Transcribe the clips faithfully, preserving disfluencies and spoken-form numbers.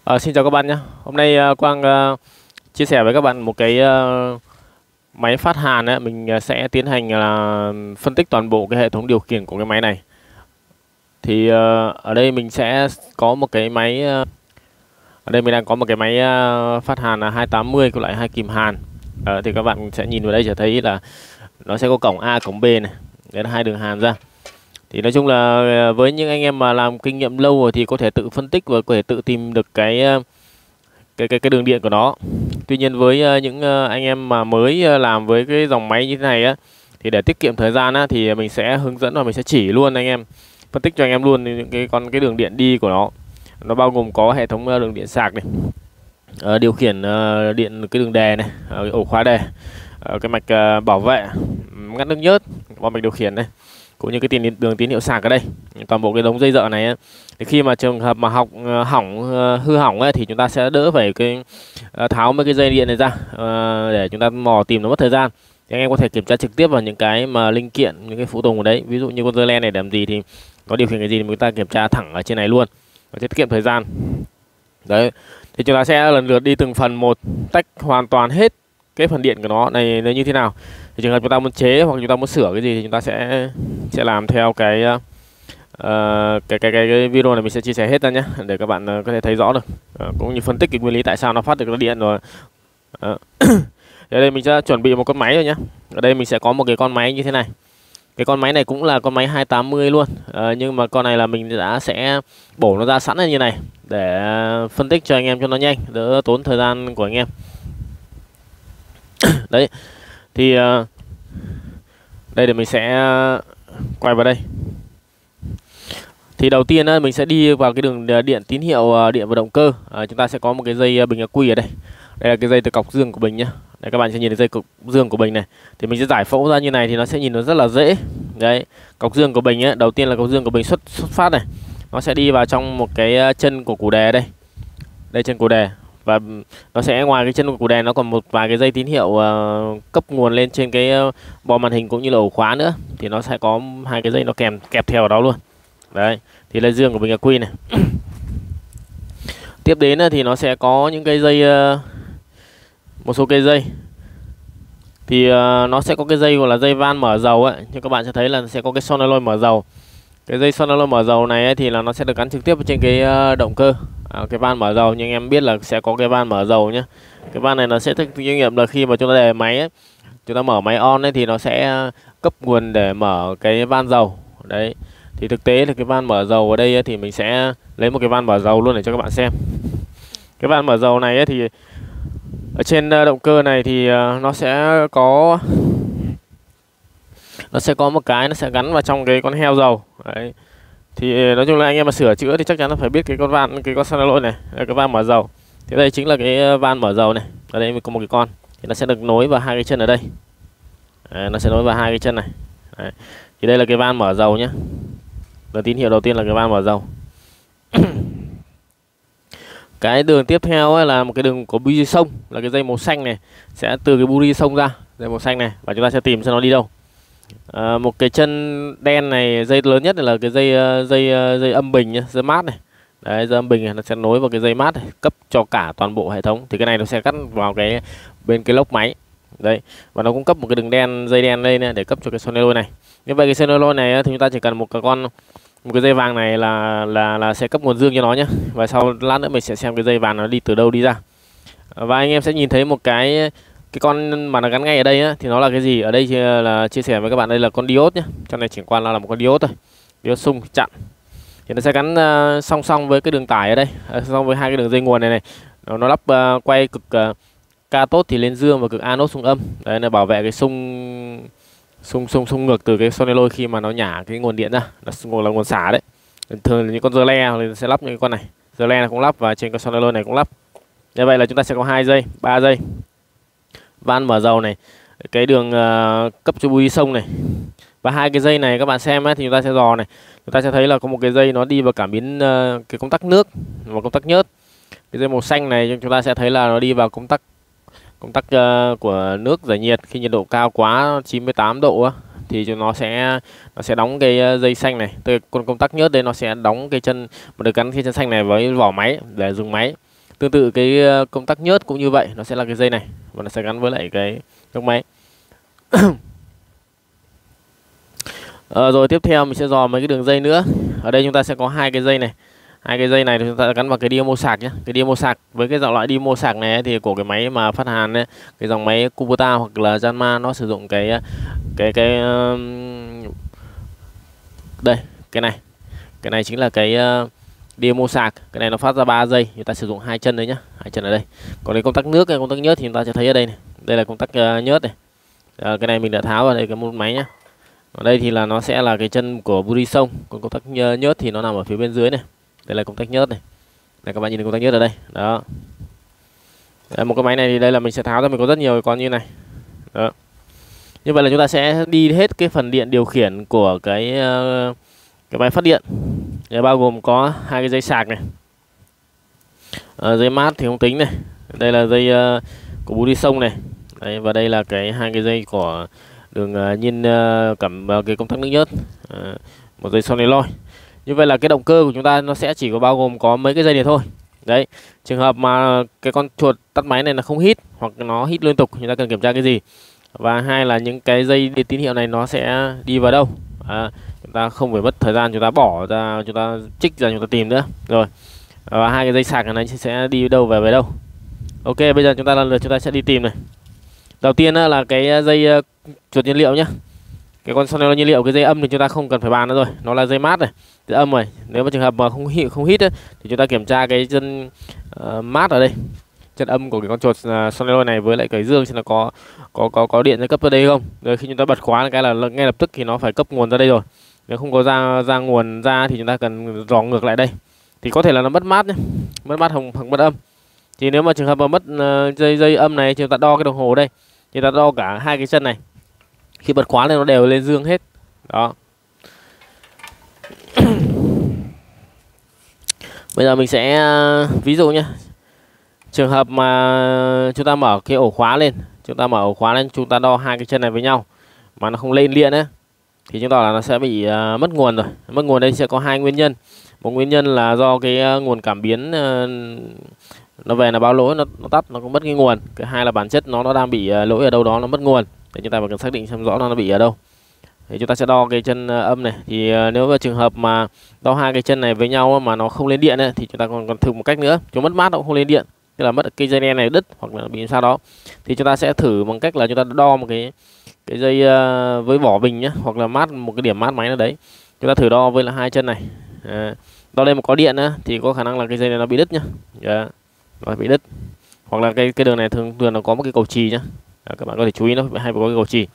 Ờ, Xin chào các bạn nhé. Hôm nay ờ, Quang ờ, chia sẻ với các bạn một cái ờ, máy phát hàn ấy. Mình ờ, sẽ tiến hành là phân tích toàn bộ cái hệ thống điều khiển của cái máy này. Thì ờ, ở đây mình sẽ có một cái máy ờ, ở đây mình đang có một cái máy ờ, phát hàn là hai tám mươi của loại hai kìm hàn. Ờ, thì các bạn sẽ nhìn vào đây sẽ thấy là nó sẽ có cổng A cổng B này. Đấy là hai đường hàn ra. Thì nói chung là ờ, với những anh em mà làm kinh nghiệm lâu rồi thì có thể tự phân tích và có thể tự tìm được cái ờ, cái cái cái đường điện của nó. Tuy nhiên với uh, những uh, anh em mà mới uh, làm với cái dòng máy như thế này á, thì để tiết kiệm thời gian á, thì mình sẽ hướng dẫn và mình sẽ chỉ luôn anh em, phân tích cho anh em luôn những cái con cái đường điện đi của nó. Nó bao gồm có hệ thống uh, đường điện sạc này, uh, điều khiển uh, điện cái đường đề này, uh, ổ khóa đề, uh, cái mạch uh, bảo vệ, ngắt nước nhớt qua mạch điều khiển này, cũng như cái tiền đường tín hiệu sạc ở đây. Toàn bộ cái đống dây dợ này ấy, thì khi mà trường hợp mà học uh, hỏng uh, hư hỏng ấy, thì chúng ta sẽ đỡ phải cái uh, tháo mấy cái dây điện này ra uh, để chúng ta mò tìm nó mất thời gian. Thì anh em có thể kiểm tra trực tiếp vào những cái mà linh kiện, những cái phụ tùng ở đấy, ví dụ như con dơ len này làm gì thì nó điều khiển cái gì thì chúng ta kiểm tra thẳng ở trên này luôn, và tiết kiệm thời gian. Đấy, thì chúng ta sẽ lần lượt đi từng phần một, tách hoàn toàn hết cái phần điện của nó này nó như thế nào. Thì trường hợp chúng ta muốn chế hoặc chúng ta muốn sửa cái gì thì chúng ta sẽ sẽ làm theo cái uh, cái, cái cái cái video này mình sẽ chia sẻ hết ra nhé, để các bạn uh, có thể thấy rõ được, uh, cũng như phân tích cái nguyên lý tại sao nó phát được ra điện rồi. Uh. Ở đây mình sẽ chuẩn bị một con máy rồi nhé. Ở đây mình sẽ có một cái con máy như thế này. Cái con máy này cũng là con máy hai tám mươi luôn, uh, nhưng mà con này là mình đã sẽ bổ nó ra sẵn như này để phân tích cho anh em cho nó nhanh, đỡ tốn thời gian của anh em. Đấy, thì uh, đây để mình sẽ quay vào đây. Thì đầu tiên uh, mình sẽ đi vào cái đường điện tín hiệu uh, điện và động cơ. Uh, chúng ta sẽ có một cái dây uh, bình ắc quy ở đây. Đây là cái dây từ cọc dương của bình nhá. Đây các bạn sẽ nhìn thấy dây cọc dương của bình này. Thì mình sẽ giải phẫu ra như này thì nó sẽ nhìn nó rất là dễ. Đấy, cọc dương của bình ấy, đầu tiên là cọc dương của bình xuất xuất phát này. Nó sẽ đi vào trong một cái chân của củ đề đây. Đây chân củ đề. Và nó sẽ ngoài cái chân của củ đèn nó còn một vài cái dây tín hiệu uh, cấp nguồn lên trên cái uh, bo màn hình cũng như là ổ khóa nữa. Thì nó sẽ có hai cái dây nó kèm kẹp theo ở đó luôn. Đấy, thì là dương của bình ắc quy này. Tiếp đến uh, thì nó sẽ có những cái dây uh, một số cây dây. Thì uh, nó sẽ có cái dây gọi là dây van mở dầu ấy, nhưng các bạn sẽ thấy là sẽ có cái solenoid mở dầu. Cái dây solenoid mở dầu này ấy, thì là nó sẽ được gắn trực tiếp trên cái uh, động cơ. À, cái van mở dầu, nhưng em biết là sẽ có cái van mở dầu nhé. Cái van này nó sẽ thực kinh nghiệm là khi mà chúng ta đề máy ấy, chúng ta mở máy on ấy, thì nó sẽ cấp nguồn để mở cái van dầu. Đấy, thì thực tế là cái van mở dầu ở đây ấy, thì mình sẽ lấy một cái van mở dầu luôn để cho các bạn xem. Cái van mở dầu này ấy, thì ở trên động cơ này thì nó sẽ có nó sẽ có một cái nó sẽ gắn vào trong cái con heo dầu. Đấy, thì nói chung là anh em mà sửa chữa thì chắc chắn là phải biết cái con van, cái con solenoid này, cái van mở dầu. Thì đây chính là cái van mở dầu này. Ở đây mình có một cái con thì nó sẽ được nối vào hai cái chân ở đây. Đấy, nó sẽ nối vào hai cái chân này. Đấy, thì đây là cái van mở dầu nhé. Đường tín hiệu đầu tiên là cái van mở dầu. Cái đường tiếp theo ấy là một cái đường của buri xông, là cái dây màu xanh này sẽ từ cái buri xông ra, dây màu xanh này, và chúng ta sẽ tìm xem nó đi đâu. À, một cái chân đen này, dây lớn nhất là cái dây dây dây âm bình nhá, dây mát này. Đấy, dây âm bình này, nó sẽ nối vào cái dây mát này, cấp cho cả toàn bộ hệ thống. Thì cái này nó sẽ cắt vào cái bên cái lốc máy. Đấy, và nó cũng cấp một cái đường đen, dây đen đây này để cấp cho cái solenoid này. Như vậy cái solenoid này thì chúng ta chỉ cần một cái con một cái dây vàng này là là là sẽ cấp nguồn dương cho nó nhé. Và sau lát nữa mình sẽ xem cái dây vàng nó đi từ đâu đi ra. Và anh em sẽ nhìn thấy một cái cái con mà nó gắn ngay ở đây á, thì nó là cái gì? Ở đây là chia sẻ với các bạn, đây là con diode nhé. Trong này chỉ qua là một con diode thôi, diode xung chặn. Thì nó sẽ gắn uh, song song với cái đường tải ở đây, uh, song với hai cái đường dây nguồn này này. Nó, nó lắp uh, quay cực uh, cathode thì lên dương và cực anode xuống âm. Đấy là bảo vệ cái xung xung xung xung ngược từ cái solenoid khi mà nó nhả cái nguồn điện ra, là, là nguồn xả đấy. Thường là những con dơ le thì sẽ lắp những cái con này, dơ le này cũng lắp và trên con solenoid này cũng lắp. Như vậy là chúng ta sẽ có hai dây, ba dây. Van mở dầu này, cái đường uh, cấp cho buri xông này, và hai cái dây này các bạn xem ấy, thì chúng ta sẽ dò này, chúng ta sẽ thấy là có một cái dây nó đi vào cảm biến uh, cái công tắc nước và công tắc nhớt. Cái dây màu xanh này chúng ta sẽ thấy là nó đi vào công tắc công tắc uh, của nước giải nhiệt. Khi nhiệt độ cao quá chín mươi tám độ á, thì chúng nó sẽ nó sẽ đóng cái dây xanh này, từ con công tắc nhớt đây nó sẽ đóng cái chân mà được gắn cái chân xanh này với vỏ máy để dùng máy. Tương tự cái công tắc nhớt cũng như vậy, nó sẽ là cái dây này và nó sẽ gắn với lại cái góc máy. Ờ, rồi tiếp theo mình sẽ dò mấy cái đường dây nữa. Ở đây chúng ta sẽ có hai cái dây này. Hai cái dây này thì chúng ta gắn vào cái dynamo sạc nhé. Cái dynamo sạc với cái dòng loại dynamo sạc này ấy, thì của cái máy mà phát hàn ấy, cái dòng máy Kubota hoặc là Janma nó sử dụng cái cái cái đây, cái này. Cái này chính là cái uh, dynamo sạc. Cái này nó phát ra ba giây, chúng ta sử dụng hai chân đấy nhá, hai chân ở đây. Còn cái công tắc nước, cái công tắc nhớt thì chúng ta sẽ thấy ở đây này. Đây là công tắc uh, nhớt này. À, cái này mình đã tháo vào đây cái một máy nhá. Ở đây thì là nó sẽ là cái chân của Burisong, còn công tắc nhớt thì nó nằm ở phía bên dưới này. Đây là công tắc nhớt này. Đây các bạn nhìn thấy công tắc nhớt ở đây. Đó. Đây, một cái máy này thì đây là mình sẽ tháo ra, mình có rất nhiều con như này. Đó. Như vậy là chúng ta sẽ đi hết cái phần điện điều khiển của cái uh, cái máy phát điện. Để bao gồm có hai cái dây sạc này. À, dây mát thì không tính này. Đây là dây uh, của Burisong này. Đấy, và đây là cái hai cái dây của đường uh, nhiên uh, cắm uh, cái công tắc nước nhớt, uh, một dây solenoid. Như vậy là cái động cơ của chúng ta nó sẽ chỉ có bao gồm có mấy cái dây này thôi. Đấy, trường hợp mà cái con chuột tắt máy này nó không hít hoặc nó hít liên tục, chúng ta cần kiểm tra cái gì. Và hai là những cái dây tín hiệu này nó sẽ đi vào đâu. À, chúng ta không phải mất thời gian chúng ta bỏ ra, chúng ta trích ra chúng ta tìm nữa. Rồi, và hai cái dây sạc này sẽ đi đâu về về đâu. Ok, bây giờ chúng ta lần lượt chúng ta sẽ đi tìm này. Đầu tiên là cái dây uh, chuột nhiên liệu nhá. Cái con solenoid nhiên liệu, cái dây âm thì chúng ta không cần phải bàn nữa rồi, nó là dây mát này, dây âm rồi. Nếu mà trường hợp mà không hít không hít ấy, thì chúng ta kiểm tra cái chân uh, mát ở đây, chân âm của cái con chuột uh, solenoid này với lại cái dương xem là có có có có điện ra cấp ra đây không. Rồi khi chúng ta bật khóa cái là ngay lập tức thì nó phải cấp nguồn ra đây rồi. Nếu không có ra ra nguồn ra thì chúng ta cần dò ngược lại đây. Thì có thể là nó mất mát nhé, mất mát hoặc mất âm. Thì nếu mà trường hợp mà mất uh, dây dây âm này, chúng ta đo cái đồng hồ đây, chúng ta đo cả hai cái chân này. Khi bật khóa lên nó đều lên dương hết. Đó. Bây giờ mình sẽ uh, ví dụ nhé. Trường hợp mà chúng ta mở cái ổ khóa lên, chúng ta mở ổ khóa lên, chúng ta đo hai cái chân này với nhau mà nó không lên điện ấy, thì chúng ta là nó sẽ bị uh, mất nguồn rồi. Mất nguồn đây sẽ có hai nguyên nhân. Một nguyên nhân là do cái uh, nguồn cảm biến uh, nó về là báo lỗi, nó, nó tắt, nó cũng mất cái nguồn. Cái hai là bản chất nó nó đang bị uh, lỗi ở đâu đó, nó mất nguồn. Để chúng ta phải cần xác định xem rõ nó, nó bị ở đâu. Thì chúng ta sẽ đo cái chân uh, âm này. Thì uh, nếu mà trường hợp mà đo hai cái chân này với nhau mà nó không lên điện ấy, thì chúng ta còn còn thử một cách nữa. Chúng mất mát nó cũng không lên điện, tức là mất cái dây đen này đứt hoặc là bị sao đó, thì chúng ta sẽ thử bằng cách là chúng ta đo một cái cái dây uh, với vỏ bình nhé, hoặc là mát một cái điểm mát máy nào đấy, chúng ta thử đo với là hai chân này. À, đo lên mà có điện nữa thì có khả năng là cái dây này nó bị đứt nhá. Yeah. Nó bị đứt, hoặc là cái cái đường này thường thường nó có một cái cầu chì nhá. À, các bạn có thể chú ý nó hay có cái cầu chì.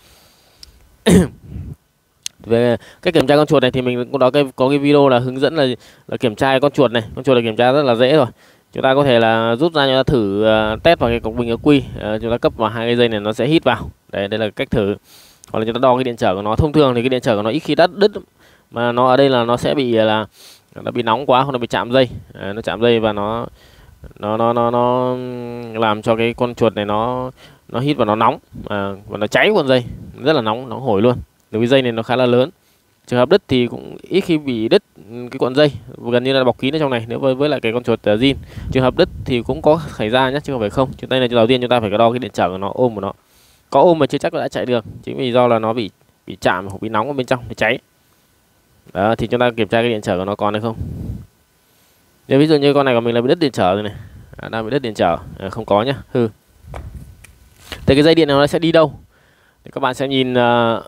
Về cách kiểm tra con chuột này thì mình cũng đó cái có cái video là hướng dẫn là là kiểm tra con chuột này. Con chuột là kiểm tra rất là dễ rồi. Chúng ta có thể là rút ra, chúng ta thử uh, test vào cái cục bình ắc quy, uh, chúng ta cấp vào hai cái dây này nó sẽ hít vào. Đấy, đây là cách thử. Hoặc là chúng ta đo cái điện trở của nó. Thông thường thì cái điện trở của nó ít khi đắt đứt, mà nó ở đây là nó sẽ bị là nó bị nóng quá hoặc nó bị chạm dây, à, nó chạm dây và nó nó nó nó nó làm cho cái con chuột này nó nó hít và nó nóng, à, và nó cháy con dây rất là nóng, nóng hổi luôn. Bởi vì dây này nó khá là lớn. Trường hợp đứt thì cũng ít khi bị đứt cái cuộn dây, gần như là bọc kín ở trong này. Nếu với với lại cái con chuột uh, zin, trường hợp đứt thì cũng có xảy ra nhé, chứ không phải không. Chúng ta này đầu tiên chúng ta phải đo cái điện trở của nó, ôm của nó. Có ôm mà chưa chắc là đã chạy được, chính vì do là nó bị bị chạm hoặc bị nóng ở bên trong, bị cháy. Đó, thì chúng ta kiểm tra cái điện trở của nó còn hay không. Nếu ví dụ như con này của mình là bị đứt điện trở rồi này, à, đang bị đứt điện trở, à, không có nhá, hư. Thì cái dây điện này nó sẽ đi đâu? Thì các bạn sẽ nhìn uh,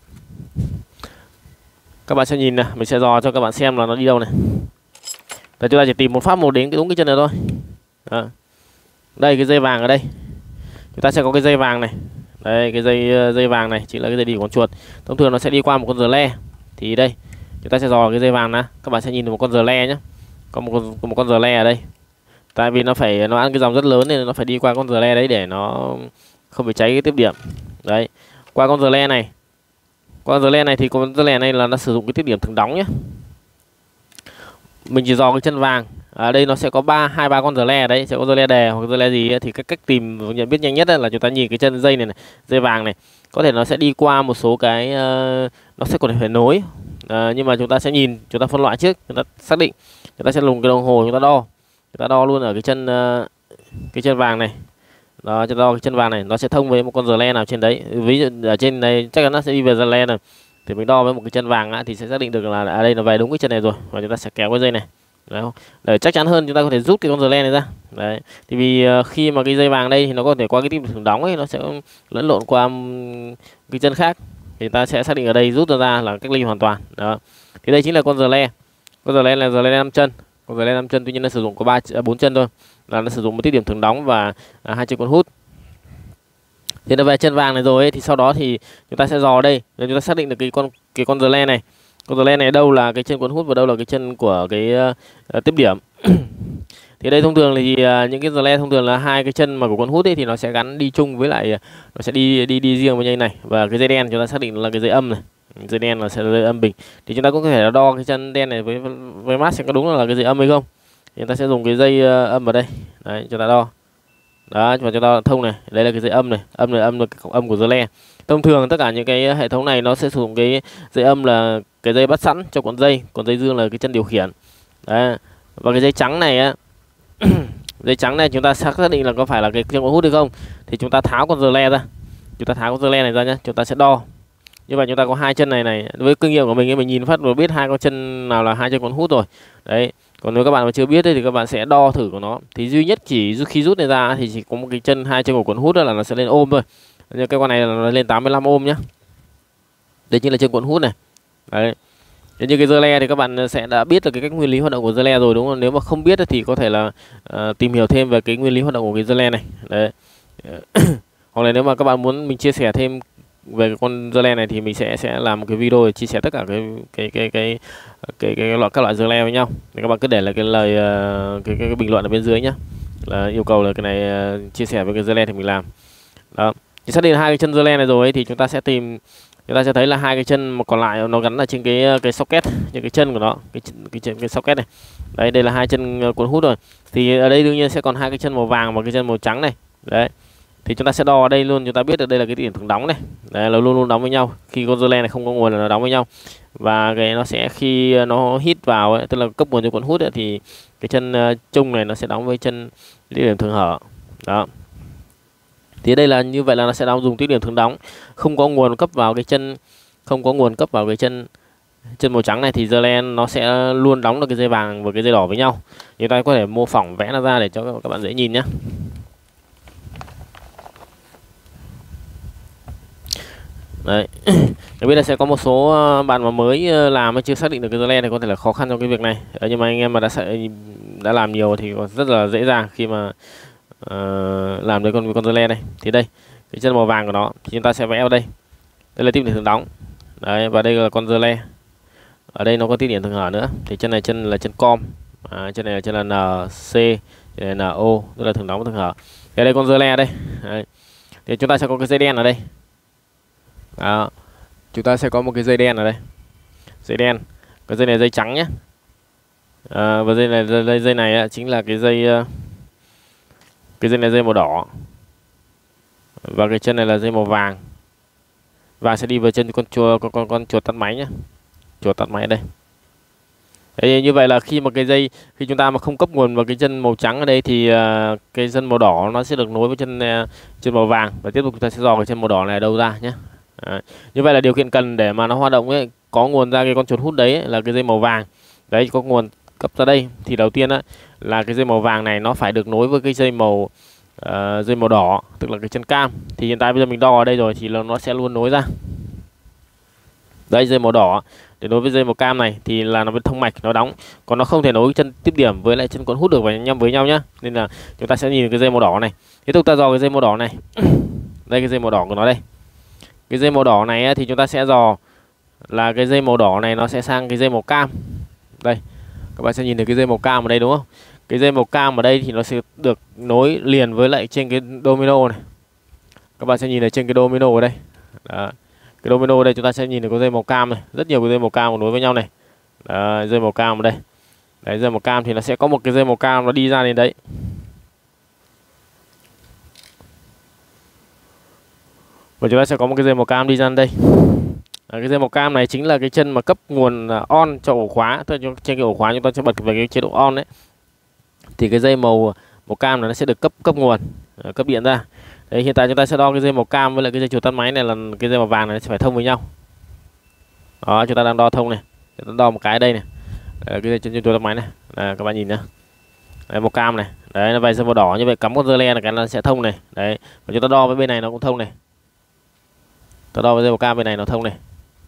các bạn sẽ nhìn này, mình sẽ dò cho các bạn xem là nó đi đâu này. Để chúng ta chỉ tìm một phát một đến cái đúng cái chân này thôi. Đó. Đây cái dây vàng ở đây, chúng ta sẽ có cái dây vàng này. Đây cái dây dây vàng này chính là cái dây đi của con chuột. Thông thường nó sẽ đi qua một con rờ le. Thì đây chúng ta sẽ dò cái dây vàng nè, các bạn sẽ nhìn được một con rờ le nhé. Có một con có một con rờ le ở đây. Tại vì nó phải nó ăn cái dòng rất lớn nên nó phải đi qua con rờ le đấy để nó không bị cháy cái tiếp điểm. Đấy, qua con rờ le này. Con rờ le này thì con rờ le này là nó sử dụng cái tiếp điểm thường đóng nhé. Mình chỉ dò cái chân vàng. Ở đây nó sẽ có ba hai ba con rờ le đấy, sẽ có rờ le đè hoặc rờ le gì ấy. Thì cái cách tìm nhận biết nhanh nhất là chúng ta nhìn cái chân dây này, này, dây vàng này. Có thể nó sẽ đi qua một số cái uh, nó sẽ còn phải nối. Uh, nhưng mà chúng ta sẽ nhìn, chúng ta phân loại trước, chúng ta xác định, chúng ta sẽ dùng cái đồng hồ chúng ta đo. chúng ta đo luôn ở cái chân uh, cái chân vàng này. Đó, cho đo cái chân vàng này nó sẽ thông với một con giờ len nào trên đấy. Ví dụ ở trên này chắc chắn nó sẽ đi về giờ len này, thì mình đo với một cái chân vàng á, thì sẽ xác định được là ở đây nó về đúng cái chân này rồi, và chúng ta sẽ kéo cái dây này. Đấy, để chắc chắn hơn chúng ta có thể rút cái con giờ len này ra. Đấy, thì vì uh, khi mà cái dây vàng đây thì nó có thể qua cái tim thừng đóng ấy, nó sẽ lẫn lộn qua cái chân khác, thì ta sẽ xác định ở đây rút ra, ra là cách ly hoàn toàn. Đó, thì đây chính là con giờ len. Con giờ len là giờ len năm chân. Con giờ len năm chân tuy nhiên nó sử dụng có ba bốn chân thôi, là nó sử dụng một tiết điểm thừng đóng và à, hai chân cuốn hút. Thì nó về chân vàng này rồi ấy, thì sau đó thì chúng ta sẽ dò đây để chúng ta xác định được cái con cái con giờ len này. Con giờ len này đâu là cái chân cuốn hút và đâu là cái chân của cái uh, tiếp điểm. Thì đây thông thường thì uh, những cái giờ len thông thường là hai cái chân mà của cuốn hút ấy thì nó sẽ gắn đi chung với lại uh, nó sẽ đi đi đi riêng với như này, và cái dây đen chúng ta xác định là cái dây âm này, dây đen là sẽ là dây âm bình. Thì chúng ta cũng có thể đo cái chân đen này với với mát xem có đúng là cái dây âm hay không. Thì chúng ta sẽ dùng cái dây uh, âm ở đây. Đấy, chúng ta đo. Đó, và cho ta thông này, đây là cái dây âm này, âm này âm là cái âm của giờ len. Thông thường tất cả những cái hệ thống này nó sẽ sử dụng cái dây âm là cái dây bắt sẵn cho cuộn dây, còn dây dương là cái chân điều khiển. Đấy, và cái dây trắng này á, dây trắng này chúng ta xác định là có phải là cái chân cuộn hút hay không, thì chúng ta tháo con giờ len ra, chúng ta tháo con giờ len này ra nhé, chúng ta sẽ đo. Như vậy chúng ta có hai chân này này, với kinh nghiệm của mình ấy, mình nhìn phát rồi biết hai con chân nào là hai chân cuộn hút rồi. Đấy. Còn nếu các bạn mà chưa biết ấy, thì các bạn sẽ đo thử của nó. Thì duy nhất chỉ khi rút này ra thì chỉ có một cái chân hai chân của cuộn hút là nó sẽ lên ôm thôi. Như cái con này là nó lên tám mươi lăm ôm nhá. Đây chính là chân cuộn hút này. Đấy. Thế như cái dơ le thì các bạn sẽ đã biết được cái cách nguyên lý hoạt động của dơ le rồi đúng không? Nếu mà không biết thì có thể là uh, tìm hiểu thêm về cái nguyên lý hoạt động của cái dơ le này. Đấy. Hoặc là nếu mà các bạn muốn mình chia sẻ thêm về cái con dơ le này thì mình sẽ sẽ làm một cái video để chia sẻ tất cả cái cái cái cái cái, cái loại các loại dơ le với nhau. Thì các bạn cứ để là cái lời uh, cái, cái cái bình luận ở bên dưới nhá. Là yêu cầu là cái này uh, chia sẻ với cái dơ le thì mình làm. Đó. Thì xác định hai cái chân dơ le này rồi ấy, thì chúng ta sẽ tìm chúng ta sẽ thấy là hai cái chân mà còn lại nó gắn ở trên cái cái socket, những cái chân của nó, cái cái cái, cái socket này. Đấy, đây là hai chân cuốn hút rồi. Thì ở đây đương nhiên sẽ còn hai cái chân màu vàng và cái chân màu trắng này. Đấy. Thì chúng ta sẽ đo ở đây luôn, chúng ta biết được đây là cái điểm thừng đóng này. Đấy, là luôn luôn đóng với nhau. Khi con dơ le này không có nguồn là nó đóng với nhau. Và cái nó sẽ khi nó hít vào ấy, tức là cấp nguồn cho cuộn hút ấy, thì cái chân uh, chung này nó sẽ đóng với chân cái điểm thừng hở. Đó. Thì đây là như vậy là nó sẽ đóng dùng tiếp điểm thừng đóng, không có nguồn cấp vào cái chân không có nguồn cấp vào cái chân chân màu trắng này thì dơ le nó sẽ luôn đóng được cái dây vàng và cái dây đỏ với nhau. Chúng ta có thể mô phỏng vẽ nó ra để cho các bạn dễ nhìn nhé. Đấy. Tôi biết là sẽ có một số bạn mà mới làm mới chưa xác định được cái dơ le này có thể là khó khăn trong cái việc này. Đấy, nhưng mà anh em mà đã đã làm nhiều thì rất là dễ dàng khi mà uh, làm được con con dơ le này. Thì đây cái chân màu vàng của nó thì chúng ta sẽ vẽ vào đây. Đây là tiếp điểm thừng đóng. Đấy, và đây là con dơ le. Ở đây nó có tiếp điểm thừng hở nữa. Thì chân này chân là chân com, à, chân này là chân là en xê, chân này là en ô, tức là thừng đóng và thừng hở. Thì đây con dơ le đây. Đấy. Thì chúng ta sẽ có cái dây đen ở đây. Đó. Chúng ta sẽ có một cái dây đen ở đây, dây đen, cái dây này dây trắng nhé, à, và dây này dây, dây này chính là cái dây cái dây này dây màu đỏ, và cái chân này là dây màu vàng, và sẽ đi vào chân con chùa con con con chuột tắt máy nhé, chuột tắt máy ở đây. Đấy, như vậy là khi mà cái dây khi chúng ta mà không cấp nguồn vào cái chân màu trắng ở đây thì uh, cái chân màu đỏ nó sẽ được nối với chân uh, chân màu vàng, và tiếp tục chúng ta sẽ dò cái chân màu đỏ này đâu ra nhé. Đấy. Như vậy là điều kiện cần để mà nó hoạt động ấy, có nguồn ra cái con chuột hút đấy ấy, là cái dây màu vàng. Đấy, có nguồn cấp ra đây thì đầu tiên á, là cái dây màu vàng này nó phải được nối với cái dây màu uh, dây màu đỏ, tức là cái chân cam. Thì hiện tại bây giờ mình đo ở đây rồi thì nó sẽ luôn nối ra. Đây, dây màu đỏ để nối với dây màu cam này thì là nó bên thông mạch nó đóng, còn nó không thể nối chân tiếp điểm với lại chân cuốn hút được với nhau với nhau nhá. Nên là chúng ta sẽ nhìn cái dây màu đỏ này. Tiếp tục ta dò cái dây màu đỏ này. Đây, cái dây màu đỏ của nó đây. Cái dây màu đỏ này thì chúng ta sẽ dò là cái dây màu đỏ này nó sẽ sang cái dây màu cam. Đây, các bạn sẽ nhìn thấy cái dây màu cam ở đây đúng không? Cái dây màu cam ở đây thì nó sẽ được nối liền với lại trên cái domino này. Các bạn sẽ nhìn thấy trên cái domino ở đây. Đó. Cái domino ở đây chúng ta sẽ nhìn thấy có dây màu cam này, rất nhiều cái dây màu cam nối với nhau này. Đó, dây màu cam ở đây. Đấy, dây màu cam thì nó sẽ có một cái dây màu cam nó đi ra đến đấy. Và chúng ta sẽ có một cái dây màu cam đi ra đây. À, cái dây màu cam này chính là cái chân mà cấp nguồn on cho ổ khóa. Tức là trên cái ổ khóa chúng ta sẽ bật về cái chế độ on đấy. thì cái dây màu màu cam này nó sẽ được cấp cấp nguồn, cấp điện ra. Đấy, hiện tại chúng ta sẽ đo cái dây màu cam với lại cái dây chuột tắt máy này là cái dây màu vàng này nó sẽ phải thông với nhau. Đó, chúng ta đang đo thông này, chúng ta đo một cái đây này, đấy, cái dây chuột tắt máy này, à, các bạn nhìn nhá, đấy, màu cam này, đấy, nó về dây màu đỏ như vậy, cắm con dơ le là cái nó sẽ thông này, đấy, và chúng ta đo với bên này nó cũng thông này, ta đo với dây màu cam bên này nó thông này.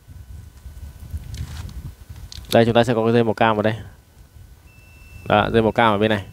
Đây chúng ta sẽ có cái dây màu cam ở đây, đó, dây màu cam ở bên này,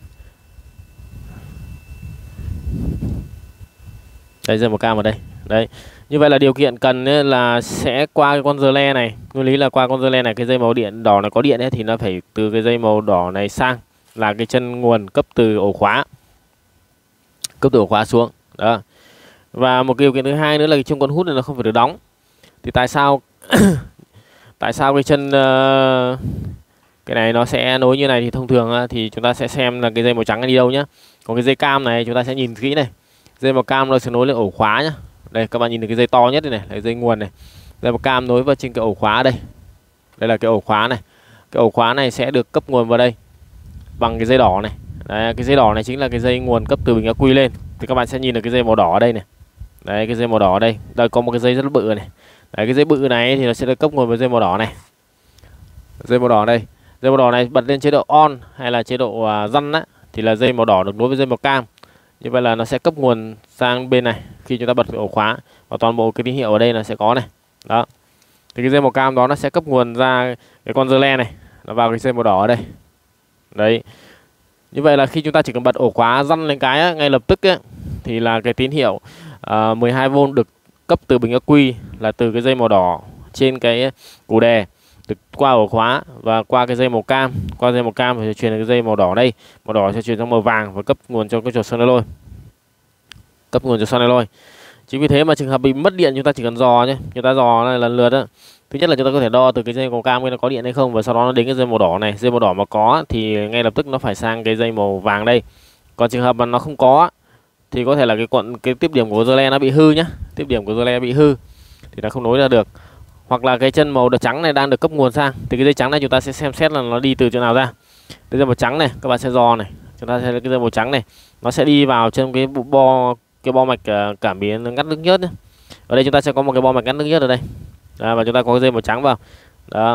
đây dây màu cam ở đây, đấy. Như vậy là điều kiện cần ấy là sẽ qua cái con dơ le này, nguyên lý là qua con dơ le này, cái dây màu điện đỏ này có điện ấy, thì nó phải từ cái dây màu đỏ này sang là cái chân nguồn cấp từ ổ khóa, cấp từ ổ khóa xuống, đó. Và một điều kiện thứ hai nữa là cái chung con hút này nó không phải được đóng. Thì tại sao tại sao cái chân uh, cái này nó sẽ nối như này, thì thông thường uh, thì chúng ta sẽ xem là cái dây màu trắng đi đâu nhá. Còn cái dây cam này chúng ta sẽ nhìn kỹ này, dây màu cam nó sẽ nối lên ổ khóa nhá. Đây các bạn nhìn được cái dây to nhất đây này, là dây nguồn này. Dây màu cam nối vào trên cái ổ khóa đây. Đây là cái ổ khóa này. Cái ổ khóa này sẽ được cấp nguồn vào đây bằng cái dây đỏ này. Đấy, cái dây đỏ này chính là cái dây nguồn cấp từ bình ắc quy lên. Thì các bạn sẽ nhìn được cái dây màu đỏ ở đây này. Đấy, cái dây màu đỏ ở đây. Đây có một cái dây rất bự này. Đấy, cái dây bự này thì nó sẽ được cấp nguồn với dây màu đỏ này. Dây màu đỏ đây. Dây màu đỏ này bật lên chế độ on hay là chế độ uh, run á, thì là dây màu đỏ được nối với dây màu cam. Như vậy là nó sẽ cấp nguồn sang bên này khi chúng ta bật ổ khóa, và toàn bộ cái tín hiệu ở đây là sẽ có này. Đó. Thì cái dây màu cam đó nó sẽ cấp nguồn ra cái con dơ le này, nó vào cái dây màu đỏ ở đây. Đấy. Như vậy là khi chúng ta chỉ cần bật ổ khóa răn lên cái á, ngay lập tức á, thì là cái tín hiệu uh, mười hai vôn được cấp từ bình ắc quy là từ cái dây màu đỏ trên cái củ đề được qua ổ khóa và qua cái dây màu cam, qua dây màu cam thì sẽ truyền cái dây màu đỏ đây, màu đỏ sẽ truyền sang màu vàng và cấp nguồn cho cái chuột solenoid, cấp nguồn cho solenoid. Chính vì thế mà trường hợp bị mất điện chúng ta chỉ cần dò nhé, chúng ta dò này lần lượt đó. Thứ nhất là chúng ta có thể đo từ cái dây màu cam nó có điện hay không, và sau đó nó đến cái dây màu đỏ này, dây màu đỏ mà có thì ngay lập tức nó phải sang cái dây màu vàng đây. Còn trường hợp mà nó không có thì có thể là cái cuộn cái tiếp điểm của dơ le nó bị hư nhá, tiếp điểm của dơ le bị hư thì nó không nối ra được. Hoặc là cái chân màu đỏ trắng này đang được cấp nguồn sang, thì cái dây trắng này chúng ta sẽ xem xét là nó đi từ chỗ nào ra. Cái dây màu trắng này các bạn sẽ dò này, chúng ta sẽ cái dây màu trắng này nó sẽ đi vào trong cái bo cái bo mạch cảm biến ngắt nước nhớt. Ở đây chúng ta sẽ có một cái bo mạch ngắt nước nhớt ở đây. Đó, và chúng ta có cái dây màu trắng vào. Đó.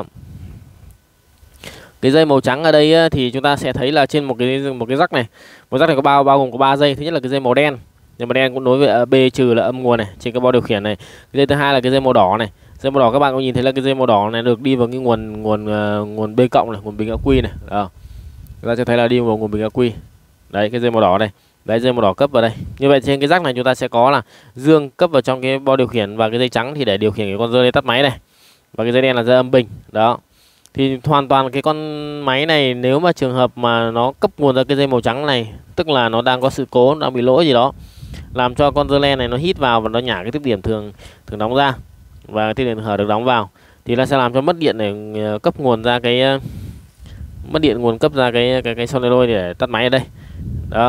Cái dây màu trắng ở đây thì chúng ta sẽ thấy là trên một cái một cái rắc này, một rắc này có bao bao gồm có ba dây. Thứ nhất là cái dây màu đen, dây màu đen cũng nối với B trừ là âm nguồn này trên cái bo điều khiển này. Cái dây thứ hai là cái dây màu đỏ này. Dây màu đỏ các bạn có nhìn thấy là cái dây màu đỏ này được đi vào cái nguồn nguồn uh, nguồn B cộng này, nguồn bình ắc quy này. Đó. Chúng ta sẽ thấy là đi vào nguồn bình ắc quy. Đấy, cái dây màu đỏ đây. Đấy, dây màu đỏ cấp vào đây. Như vậy trên cái rắc này chúng ta sẽ có là dương cấp vào trong cái bo điều khiển, và cái dây trắng thì để điều khiển cái con dơ lên tắt máy này. Và cái dây đen là dây âm bình. Đó. Thì hoàn toàn cái con máy này nếu mà trường hợp mà nó cấp nguồn ra cái dây màu trắng này, tức là nó đang có sự cố, đang bị lỗi gì đó, làm cho con dơ le này nó hít vào và nó nhả cái tiếp điểm thường thường đóng ra, và tiếp điểm hở được đóng vào, thì nó sẽ làm cho mất điện để cấp nguồn ra cái mất điện nguồn cấp ra cái cái cái solenoid để tắt máy ở đây. Đó.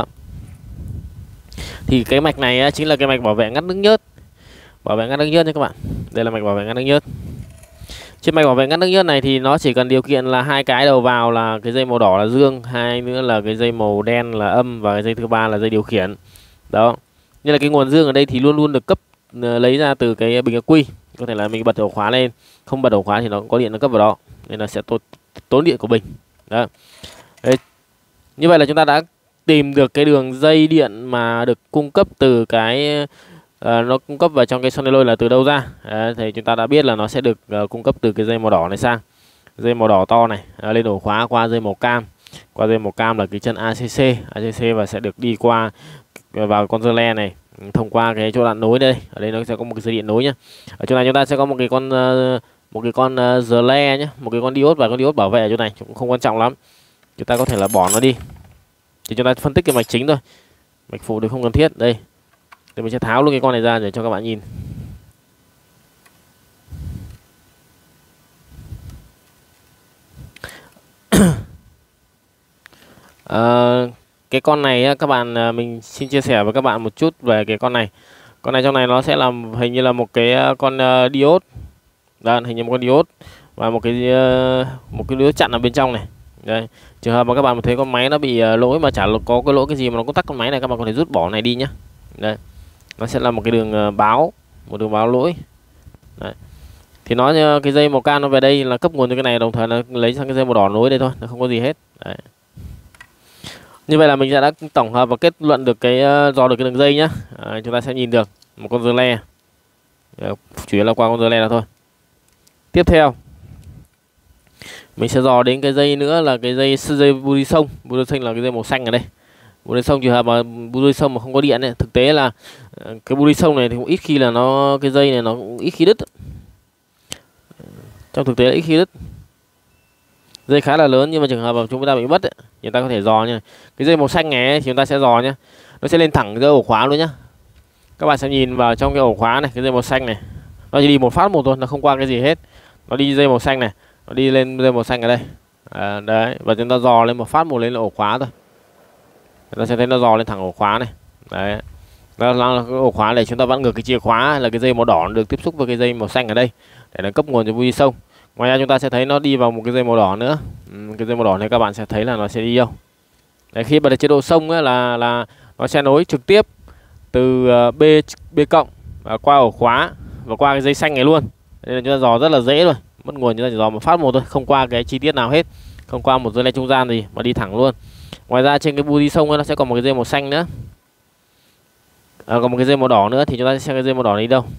Thì cái mạch này á, chính là cái mạch bảo vệ ngắt nước nhớt. Bảo vệ ngắt nước nhớt nha các bạn. Đây là mạch bảo vệ ngắt nước nhớt. Trên mạch bảo vệ ngắt nước nhớt này thì nó chỉ cần điều kiện là hai cái đầu vào là cái dây màu đỏ là dương, hai nữa là cái dây màu đen là âm, và cái dây thứ ba là dây điều khiển. Đó. Như là cái nguồn dương ở đây thì luôn luôn được cấp lấy ra từ cái bình ắc quy. Có thể là mình bật ổ khóa lên, không bật ổ khóa thì nó cũng có điện nó cấp vào đó, nên là sẽ tốn, tốn điện của bình. Đó. Đấy. Như vậy là chúng ta đã tìm được cái đường dây điện mà được cung cấp từ cái uh, nó cung cấp vào trong cái solenoid là từ đâu ra. Đấy, thì chúng ta đã biết là nó sẽ được uh, cung cấp từ cái dây màu đỏ này sang dây màu đỏ to này, uh, lên ổ khóa qua dây màu cam, qua dây màu cam là cái chân a xê xê, a xê xê và sẽ được đi qua vào con dơ le này thông qua cái chỗ đoạn nối đây. Ở đây nó sẽ có một cái dây điện nối nhá. Ở chỗ này chúng ta sẽ có một cái con uh, một cái con uh, dơ le nhé, một cái con diode và con diode bảo vệ ở chỗ này cũng không quan trọng lắm. Chúng ta có thể là bỏ nó đi. Thì chúng ta phân tích cái mạch chính thôi, mạch phụ thì không cần thiết. Đây, thì mình sẽ tháo luôn cái con này ra để cho các bạn nhìn. à, cái con này các bạn, mình xin chia sẻ với các bạn một chút về cái con này. Con này trong này nó sẽ làm hình như là một cái con diode. Đó, hình như một con diode và một cái một cái diode chặn ở bên trong này. Đây, Trường hợp mà các bạn thấy con máy nó bị lỗi mà chả có cái lỗi cái gì mà nó cũng tắt con máy này, các bạn có thể rút bỏ này đi nhé. Đây, nó sẽ là một cái đường báo, một đường báo lỗi. Đấy. Thì nó cái dây màu cam nó về đây là cấp nguồn cho cái này, đồng thời là lấy sang cái dây màu đỏ nối đây thôi, nó không có gì hết. Đấy. Như vậy là mình đã tổng hợp và kết luận được cái dò được cái đường dây nhá. À, chúng ta sẽ nhìn được một con dưa le, chủ yếu là qua con dưa le là thôi. Tiếp theo mình sẽ dò đến cái dây nữa là cái dây dây buri sông. Buri sông là cái dây màu xanh ở đây. Buri sông trường hợp mà buri sông mà không có điện ấy, thực tế là cái buri sông này thì cũng ít khi là nó cái dây này nó cũng ít khi đứt. Trong thực tế là ít khi đứt. Dây khá là lớn, nhưng mà trường hợp mà chúng ta bị mất ấy, chúng ta có thể dò nha. Cái dây màu xanh này ấy, thì chúng ta sẽ dò nhá. Nó sẽ lên thẳng cái ổ khóa luôn nhá. Các bạn sẽ nhìn vào trong cái ổ khóa này, cái dây màu xanh này. Nó chỉ đi một phát một thôi, nó không qua cái gì hết. Nó đi dây màu xanh này, nó đi lên dây màu xanh ở đây. À, đấy, và chúng ta dò lên một phát một lên là ổ khóa thôi. Chúng ta sẽ thấy nó dò lên thẳng ổ khóa này. Đấy. Đó là cái ổ khóa này, chúng ta vẫn ngược cái chìa khóa là cái dây màu đỏ được tiếp xúc với cái dây màu xanh ở đây để nó cấp nguồn cho buri sông. Ngoài ra chúng ta sẽ thấy nó đi vào một cái dây màu đỏ nữa. Ừ, cái dây màu đỏ này các bạn sẽ thấy là nó sẽ đi đâu. Đấy, khi bật chế độ sông ấy, là là nó sẽ nối trực tiếp từ B B cộng qua ổ khóa và qua cái dây xanh này luôn. Nên là chúng ta dò rất là dễ rồi. Mất nguồn chúng ta chỉ dò một phát một thôi, không qua cái chi tiết nào hết, không qua một dây le trung gian gì mà đi thẳng luôn. Ngoài ra trên cái buri sông ấy, nó sẽ còn một cái dây màu xanh nữa. À, còn một cái dây màu đỏ nữa, thì chúng ta sẽ xem cái dây màu đỏ này đi đâu.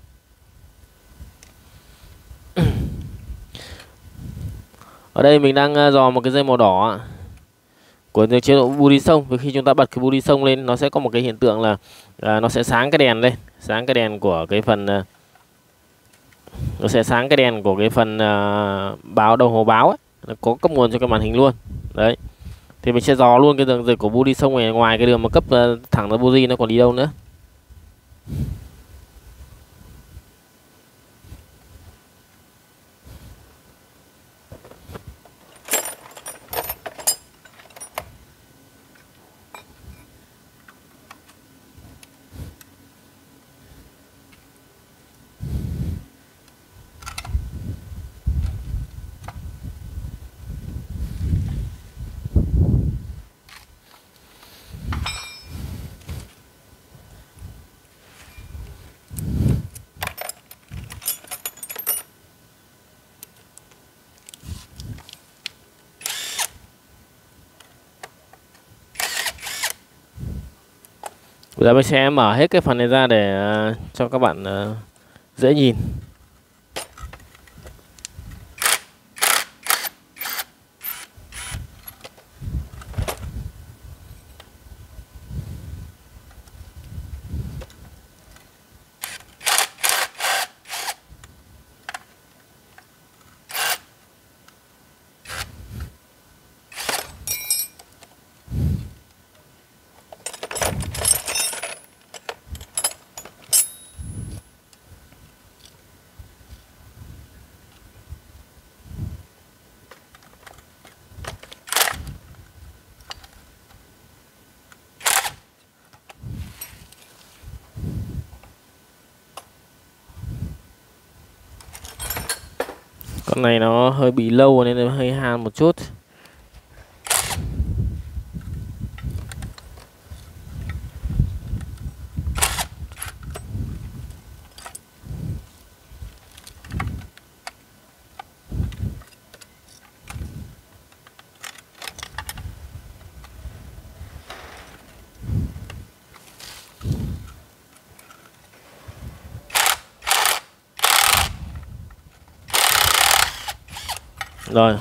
Ở đây mình đang dò một cái dây màu đỏ của chế độ buri sông. Vì khi chúng ta bật cái buri sông lên, nó sẽ có một cái hiện tượng là à, nó sẽ sáng cái đèn lên, sáng cái đèn của cái phần uh, nó sẽ sáng cái đèn của cái phần uh, báo đồng hồ báo ấy, nó có cấp nguồn cho cái màn hình luôn. Đấy, thì mình sẽ dò luôn cái đường dây của buri sông này, ngoài cái đường mà cấp uh, thẳng ra buri nó còn đi đâu nữa. Bây giờ mình sẽ mở hết cái phần này ra để uh, cho các bạn uh, dễ nhìn. Con này nó hơi bị lâu nên nó hơi hàn một chút. Rồi.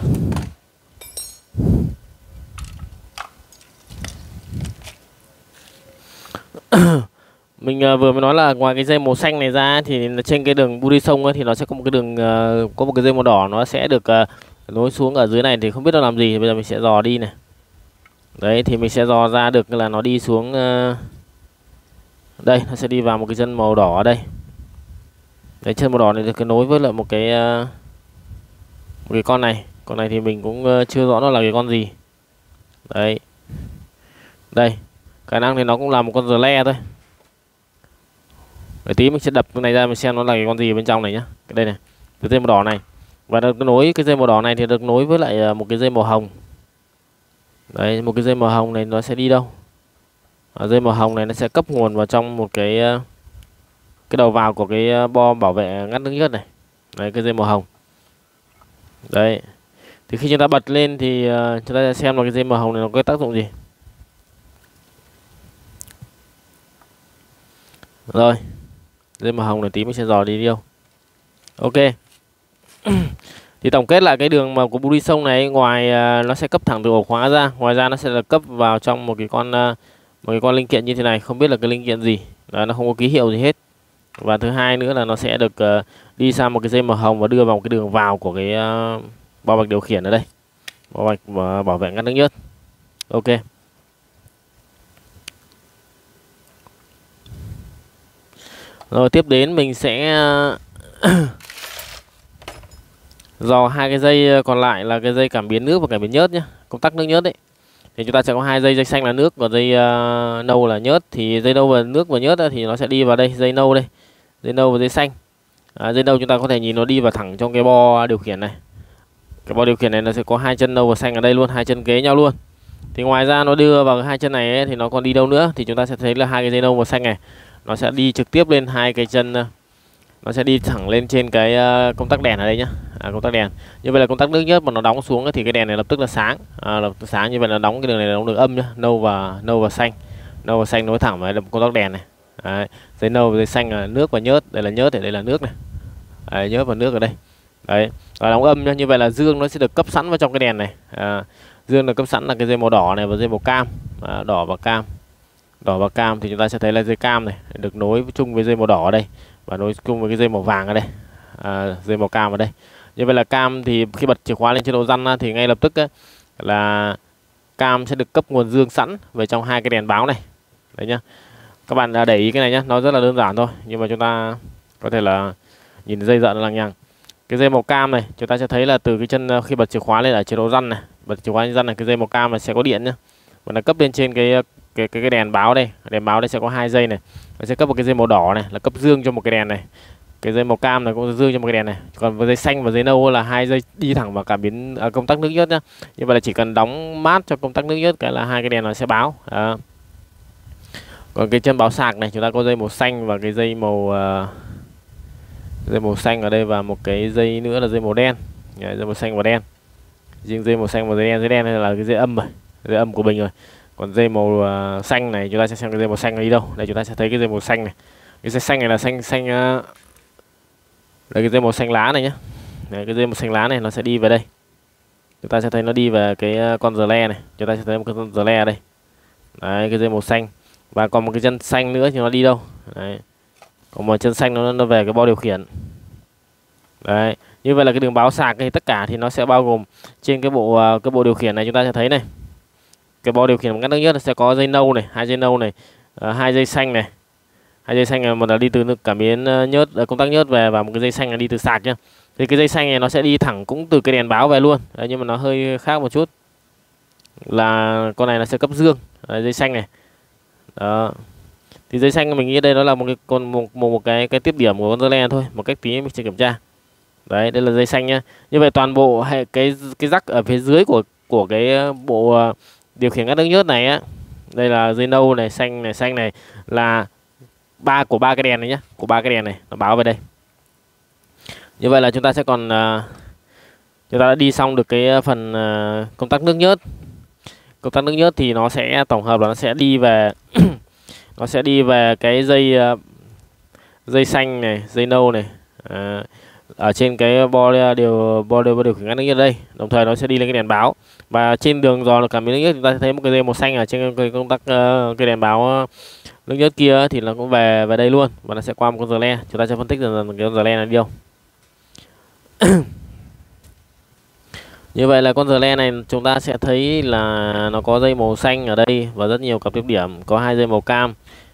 Mình uh, vừa mới nói là ngoài cái dây màu xanh này ra thì trên cái đường buri sông thì nó sẽ có một cái đường uh, có một cái dây màu đỏ, nó sẽ được uh, nối xuống ở dưới này, thì không biết nó làm gì. Bây giờ mình sẽ dò đi này. Đấy, thì mình sẽ dò ra được là nó đi xuống uh, đây, nó sẽ đi vào một cái chân màu đỏ ở đây. Cái chân màu đỏ này được nối với lại một cái uh, một cái con này. Con này thì mình cũng uh, chưa rõ nó là cái con gì. Đấy. Đây, khả năng thì nó cũng là một con rờ thôi. Để tí mình sẽ đập cái này ra mình xem nó là cái con gì bên trong này nhá. Cái đây này, cái dây màu đỏ này. Và được nối cái dây màu đỏ này thì được nối với lại một cái dây màu hồng. Đấy, một cái dây màu hồng này nó sẽ đi đâu? Ở dây màu hồng này nó sẽ cấp nguồn vào trong một cái cái đầu vào của cái bo bảo vệ ngắt nước nhớt này. Đấy, cái dây màu hồng. Đấy. Thì khi chúng ta bật lên thì uh, chúng ta sẽ xem là cái dây màu hồng này nó có tác dụng gì. Rồi. Dây màu hồng này tí mình sẽ dò đi đâu. Ok. Thì tổng kết lại cái đường mà của buri sông này, ngoài uh, nó sẽ cấp thẳng từ ổ khóa ra, ngoài ra nó sẽ là cấp vào trong một cái con uh, một cái con linh kiện như thế này, không biết là cái linh kiện gì. Đó, nó không có ký hiệu gì hết. Và thứ hai nữa là nó sẽ được uh, đi sang một cái dây màu hồng và đưa vào một cái đường vào của cái uh, bao bạch điều khiển ở đây, bao bạch và bảo vệ ngắt nước nhớt. Ok. Rồi tiếp đến mình sẽ dò hai cái dây còn lại là cái dây cảm biến nước và cảm biến nhớt nhé, công tắc nước nhớt đấy. Thì chúng ta sẽ có hai dây, dây xanh là nước và dây uh, nâu là nhớt. Thì dây nâu và nước và nhớt thì nó sẽ đi vào đây, dây nâu đây, dây nâu và dây xanh. À, dây nâu chúng ta có thể nhìn nó đi vào thẳng trong cái bo điều khiển này. Cái bo điều khiển này nó sẽ có hai chân nâu và xanh ở đây luôn, hai chân kế nhau luôn. Thì ngoài ra nó đưa vào hai chân này ấy, thì nó còn đi đâu nữa? Thì chúng ta sẽ thấy là hai cái dây nâu và xanh này nó sẽ đi trực tiếp lên hai cái chân, nó sẽ đi thẳng lên trên cái uh, công tắc đèn ở đây nhá. À, công tắc đèn. Như vậy là công tắc nước nhớt mà nó đóng xuống ấy, thì cái đèn này lập tức là sáng. À, lập tức sáng, như vậy là đóng cái đường này là đóng đường âm nhá, nâu và nâu và xanh. Nâu và xanh nối thẳng với công tắc đèn này. Đấy. Dây nâu và dây xanh là nước và nhớt, đây là nhớt, đây là nước này. Đấy, nhớt và nước ở đây. Đấy, và đóng âm nhá. Như vậy là dương nó sẽ được cấp sẵn vào trong cái đèn này. À, dương được cấp sẵn là cái dây màu đỏ này và dây màu cam. À, đỏ và cam. Đỏ và cam thì chúng ta sẽ thấy là dây cam này được nối chung với dây màu đỏ ở đây và nối chung với cái dây màu vàng ở đây. À, dây màu cam ở đây. Như vậy là cam thì khi bật chìa khóa lên trên đầu răn thì ngay lập tức ấy, là cam sẽ được cấp nguồn dương sẵn về trong hai cái đèn báo này. Đấy nhá. Các bạn để ý cái này nhá, nó rất là đơn giản thôi, nhưng mà chúng ta có thể là nhìn dây dợn lằng nhằng. Cái dây màu cam này chúng ta sẽ thấy là từ cái chân khi bật chìa khóa lên ở chế độ răn này, bật chìa khóa lên răn này, cái dây màu cam này sẽ có điện nhá. Và nó cấp lên trên cái cái cái, cái đèn báo đây, đèn báo đây sẽ có hai dây này, nó sẽ cấp một cái dây màu đỏ này là cấp dương cho một cái đèn này, cái dây màu cam này cũng dương cho một cái đèn này, còn với dây xanh và dây nâu là hai dây đi thẳng vào cảm biến à, công tắc nước nhớt nhá. Như vậy là chỉ cần đóng mát cho công tắc nước nhớt cái là hai cái đèn nó sẽ báo. À. Còn cái chân báo sạc này chúng ta có dây màu xanh và cái dây màu uh, dây màu xanh ở đây và một cái dây nữa là dây màu đen. Đấy, dây màu xanh và đen. Riêng dây màu xanh và dây đen, dây đen này là cái dây âm rồi, dây âm của mình rồi. Còn dây màu uh, xanh này chúng ta sẽ xem cái dây màu xanh này đi đâu. Đây chúng ta sẽ thấy cái dây màu xanh này. Cái dây xanh này là xanh xanh uh, đây cái dây màu xanh lá này nhá. Đấy, cái dây màu xanh lá này nó sẽ đi về đây. Chúng ta sẽ thấy nó đi về cái con rờ le này, chúng ta sẽ thấy một cái con rờ le ở đây. Đấy, cái dây màu xanh. Và còn một cái chân xanh nữa thì nó đi đâu? Đấy. Còn một chân xanh nó nó về cái bo điều khiển. Đấy, như vậy là cái đường báo sạc thì tất cả thì nó sẽ bao gồm trên cái bộ cái bộ điều khiển này chúng ta sẽ thấy này. Cái bo điều khiển ngắt nước nhớt sẽ có dây nâu này, hai dây nâu này, uh, hai dây xanh này. Hai dây xanh này một là đi từ cảm biến nhớt, công tắc nhớt về và một cái dây xanh là đi từ sạc nhá. Thì cái dây xanh này nó sẽ đi thẳng cũng từ cái đèn báo về luôn. Đấy, nhưng mà nó hơi khác một chút. Là con này nó sẽ cấp dương. Đấy, dây xanh này. Đó. Thì dây xanh mình nghĩ đây nó là một cái con một, một, một cái cái tiếp điểm của con dơ le thôi, một cách tí mình sẽ kiểm tra. Đấy, đây là dây xanh nhá. Như vậy toàn bộ hay cái cái rắc ở phía dưới của của cái bộ điều khiển ngắt nước nhớt này á. Đây là dây nâu này, xanh này, xanh này là ba của ba cái đèn này nhá, của ba cái đèn này nó báo về đây. Như vậy là chúng ta sẽ còn uh, chúng ta đã đi xong được cái phần uh, công tắc nước nhớt. Công tắc nước nhớt thì nó sẽ tổng hợp là nó sẽ đi về nó sẽ đi về cái dây uh, dây xanh này, dây nâu này, uh, ở trên cái bo điều bo điều, bo điều khiển ngắt nước nhớt đây. Đồng thời nó sẽ đi lên cái đèn báo. Và trên đường dò cảm biến nước nhớt chúng ta sẽ thấy một cái dây màu xanh ở trên cái công tắc uh, cái đèn báo uh, nước nhớt kia thì nó cũng về về đây luôn và nó sẽ qua một con rờ le. Chúng ta sẽ phân tích dần dần cái con rờ le này đi đâu. Như vậy là con rờ le này chúng ta sẽ thấy là nó có dây màu xanh ở đây và rất nhiều cặp tiếp điểm, có hai dây màu cam.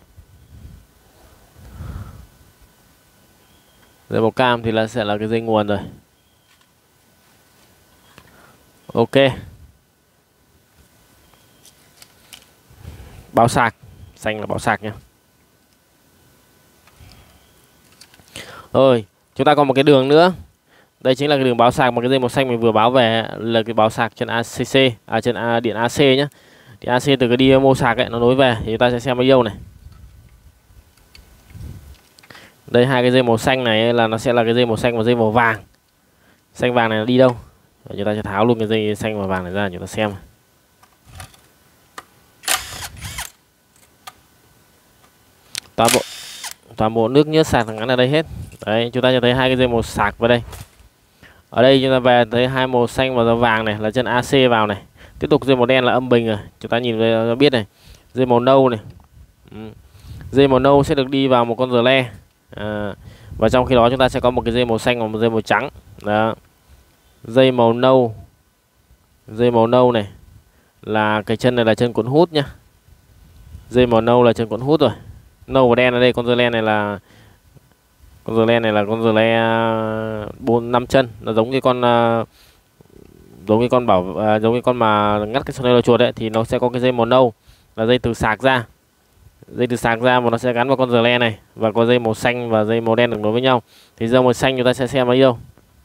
Dây màu cam thì là sẽ là cái dây nguồn rồi. Ok. Báo sạc, xanh là báo sạc nha. Rồi, chúng ta còn một cái đường nữa. Đây chính là cái đường báo sạc mà cái dây màu xanh mình vừa báo về, là cái báo sạc trên a xê xê, à trên A, điện a xê nhá. Điện a xê từ cái đi mô sạc ấy nó nối về, thì chúng ta sẽ xem video này. Đây hai cái dây màu xanh này là nó sẽ là cái dây màu xanh và dây màu vàng. Xanh vàng này nó đi đâu? Và chúng ta sẽ tháo luôn cái dây xanh và vàng này ra chúng ta xem. Toàn bộ toàn bộ nước nhớt sạc thẳng ngắn ở đây hết. Đấy, chúng ta sẽ thấy hai cái dây màu sạc vào đây. Ở đây chúng ta về thấy hai màu xanh và dây vàng này là chân a xê vào này. Tiếp tục dây màu đen là âm bình rồi. Chúng ta nhìn về biết này. Dây màu nâu này. Ừ. Dây màu nâu sẽ được đi vào một con rờ le. À, và trong khi đó chúng ta sẽ có một cái dây màu xanh và một dây màu trắng. Đó. Dây màu nâu. Dây màu nâu này là cái chân này là chân cuộn hút nhá. Dây màu nâu là chân cuộn hút rồi. Nâu và đen ở đây, con dưa len này là con dưa len này là con dưa le bốn năm chân, nó giống như con uh, giống như con bảo uh, giống như con mà ngắt cái sợi chuột ấy, thì nó sẽ có cái dây màu nâu là dây từ sạc ra, dây từ sạc ra mà nó sẽ gắn vào con dưa len này, và có dây màu xanh và dây màu đen được nối với nhau. Thì dây màu xanh chúng ta sẽ xem bao nhiêu.